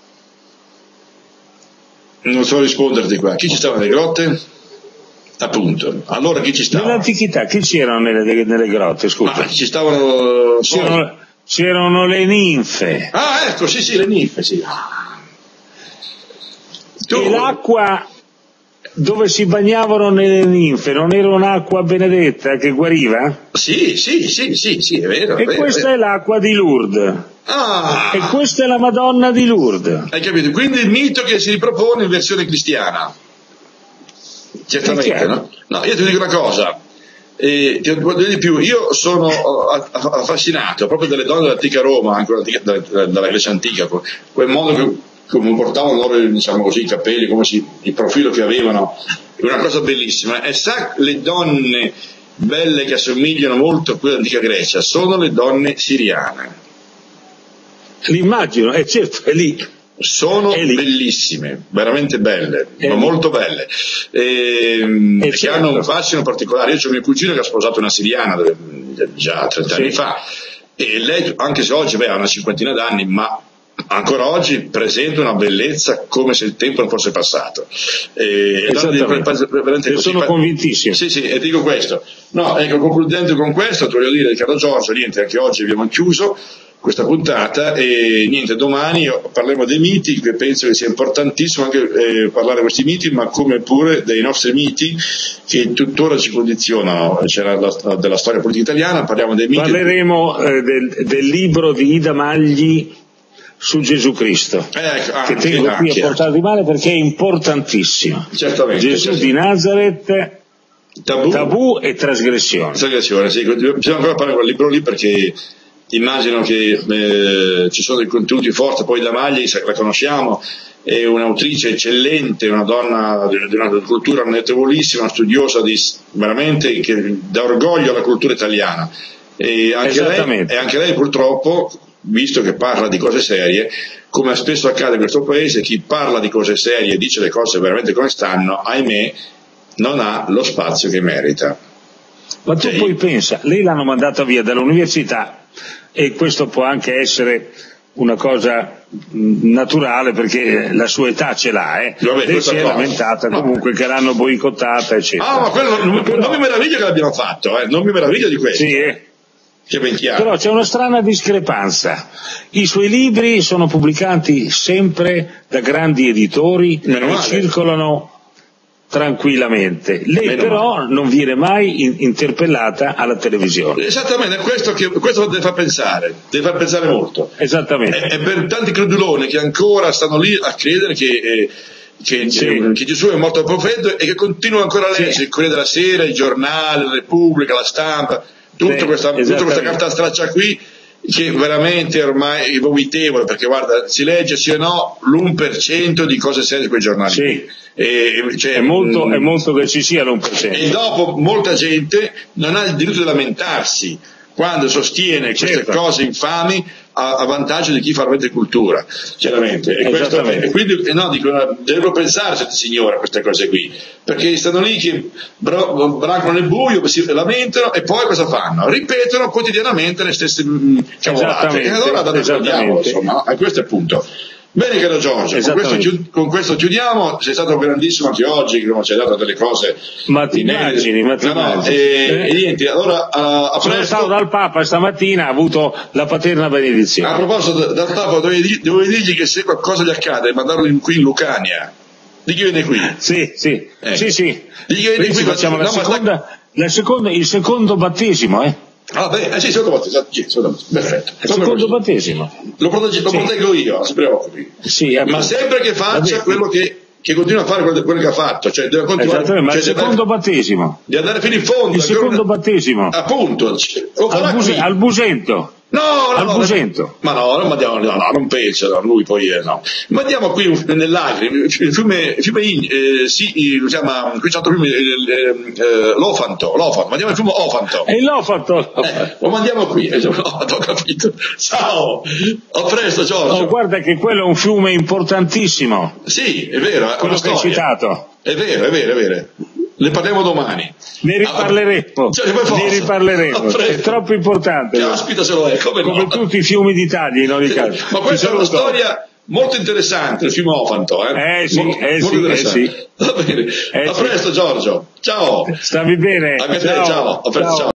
Non so risponderti qua. Chi ci stava nelle grotte? Appunto. Allora chi ci stava? Nell'antichità, chi c'erano nelle, nelle grotte? Scusa. Ma ci stavano... C'erano, c'erano le ninfe. Ah, ecco, sì, sì, le ninfe, sì. Tu... E l'acqua dove si bagnavano nelle ninfe non era un'acqua benedetta che guariva? Sì, sì, sì, sì, sì, è vero. E è vero, questa è, vero. è l'acqua di Lourdes. Ah. E questa è la Madonna di Lourdes. Hai capito? Quindi il mito che si ripropone in versione cristiana. Certamente, no? No, io ti dico una cosa, eh, ti voglio dire di più, io sono affascinato proprio dalle donne dell'antica Roma, anche dalla, dalla Grecia antica, quel modo che come portavano loro, diciamo così, i capelli, come si, il profilo che avevano, è una cosa bellissima. E sa, le donne belle che assomigliano molto a quelle dell'antica Grecia sono le donne siriane. L'immagino, è certo, è lì. Sono è lì. Bellissime, veramente belle, è molto lì. Belle, e, che certo. hanno un fascino particolare. Io ho mio cugino che ha sposato una siriana già trenta sì. anni fa, e lei, anche se oggi beh, ha una cinquantina d'anni, ma ancora oggi presenta una bellezza come se il tempo non fosse passato. E, Esattamente. Sono convintissimo. Sì, sì, e dico questo. No, ecco, concludendo con questo, ti voglio dire, caro Giorgio, niente, anche oggi abbiamo chiuso questa puntata e niente, domani parleremo dei miti, che penso che sia importantissimo anche eh, parlare di questi miti, ma come pure dei nostri miti che tuttora ci condizionano. C'era la, della storia politica italiana, parliamo dei miti. Parleremo eh, del, del libro di Ida Magli su Gesù Cristo, eh, ecco, che tengo qui a portare di male perché è importantissimo. Certamente. Gesù certamente. di Nazareth, tabù, tabù e trasgressione. Trasgressione, sì. Bisogna ancora parlare di quel libro lì perché immagino che eh, ci sono dei contenuti forti. Poi la Magli, la conosciamo, è un'autrice eccellente, una donna di una cultura notevolissima, una studiosa di, veramente che dà orgoglio alla cultura italiana. E anche, lei, e anche lei purtroppo, visto che parla di cose serie, come spesso accade in questo paese, chi parla di cose serie e dice le cose veramente come stanno, ahimè, non ha lo spazio che merita. Ma tu cioè, poi pensa, lei l'hanno mandata via dall'università, e questo può anche essere una cosa naturale perché la sua età ce l'ha, eh. Vabbè, lei si è lamentata no. comunque che l'hanno boicottata, eccetera. Ah, ma quello, non, però, non mi meraviglia che l'abbiano fatto, eh. non mi meraviglia di questo. Sì, eh. Che ben chiaro. Però c'è una strana discrepanza. I suoi libri sono pubblicati sempre da grandi editori e circolano tranquillamente. Lei Meno però male. non viene mai in, interpellata alla televisione. Esattamente, questo, che, questo deve far pensare, deve far pensare molto. Esattamente. E, e per tanti creduloni che ancora stanno lì a credere che, eh, che, sì. eh, che Gesù è morto al profeta e che continuano ancora a leggere sì. il Corriere della Sera, i giornali, la Repubblica, la Stampa, tutta, sì, questa, tutta questa carta straccia qui, che veramente ormai è vomitevole, perché guarda, si legge sì o no l'uno per cento di cose serie di quei giornali. Sì. E, cioè, è, molto, mh, è molto che ci sia l'uno per cento. E dopo molta gente non ha il diritto di lamentarsi quando sostiene queste certo. cose infami, a, a vantaggio di chi fa veramente cultura, chiaramente. E, questo, e quindi e no, dico, devono pensare certi signori a queste cose qui, perché stanno lì che bro, brancano nel buio, si lamentano e poi cosa fanno? Ripetono quotidianamente le stesse mh, cavolate. E allora date il diavolo, insomma, e questo è il punto. Bene, caro Giorgio, con questo, chiud- con questo chiudiamo. Sei stato grandissimo anche oggi, che ci hai dato delle cose. Ma ti immagini, ma ti no, no, immagini. E, eh? e niente, allora a, a sono presto. stato dal Papa stamattina, ha avuto la paterna benedizione. A proposito dal Papa, dovevi, dovevi dirgli che se qualcosa gli accade, mandarlo in, qui in Lucania. Di chi viene qui? Sì, sì, eh. sì, sì. Di chi viene qui? Facciamo no, la seconda, sta... la seconda, il secondo battesimo, eh. Ah, beh, eh, sì, secondo battesimo, sì, secondo, perfetto. Il secondo battesimo. Lo, proteggo, lo sì. proteggo io, non si preoccupi. Sì, ma sempre che faccia quello che, che continua a fare quello, quello che ha fatto, cioè deve continuare. Esattamente, ma cioè, il secondo deve, battesimo. Di andare fino in fondo. Il secondo una... battesimo. Appunto. Lo al, buse, al Busento. No, no, al no, Busento. Ma no, non andiamo, no, no, non penso, no, lui poi eh, no. Ma andiamo qui nell'Agri, il fiume, il fiume eh, sì, si chiama, qui c'è un altro fiume, eh, eh, l'Ofanto, l'Ofanto, ma andiamo al fiume Ofanto. E l'Ofanto. Eh, lo mandiamo qui, eh, no, ho capito. Ciao, a presto Giorgio. No, guarda che quello è un fiume importantissimo. Sì, è vero, è quello che hai citato. È vero, è vero, è vero. Ne parliamo domani. Ne riparleremo. Ah, cioè, ne riparleremo. È troppo importante. Caspita se lo è, come, come no? tutti i fiumi d'Italia in ogni caso. Ma questa è una storia molto interessante, il fiume Ofanto, eh? Eh sì, molto, eh molto sì, eh sì. Va bene. Eh a sì. presto Giorgio. Ciao. Stavi bene. Anche ciao. te, ciao. A presto, ciao. Ciao.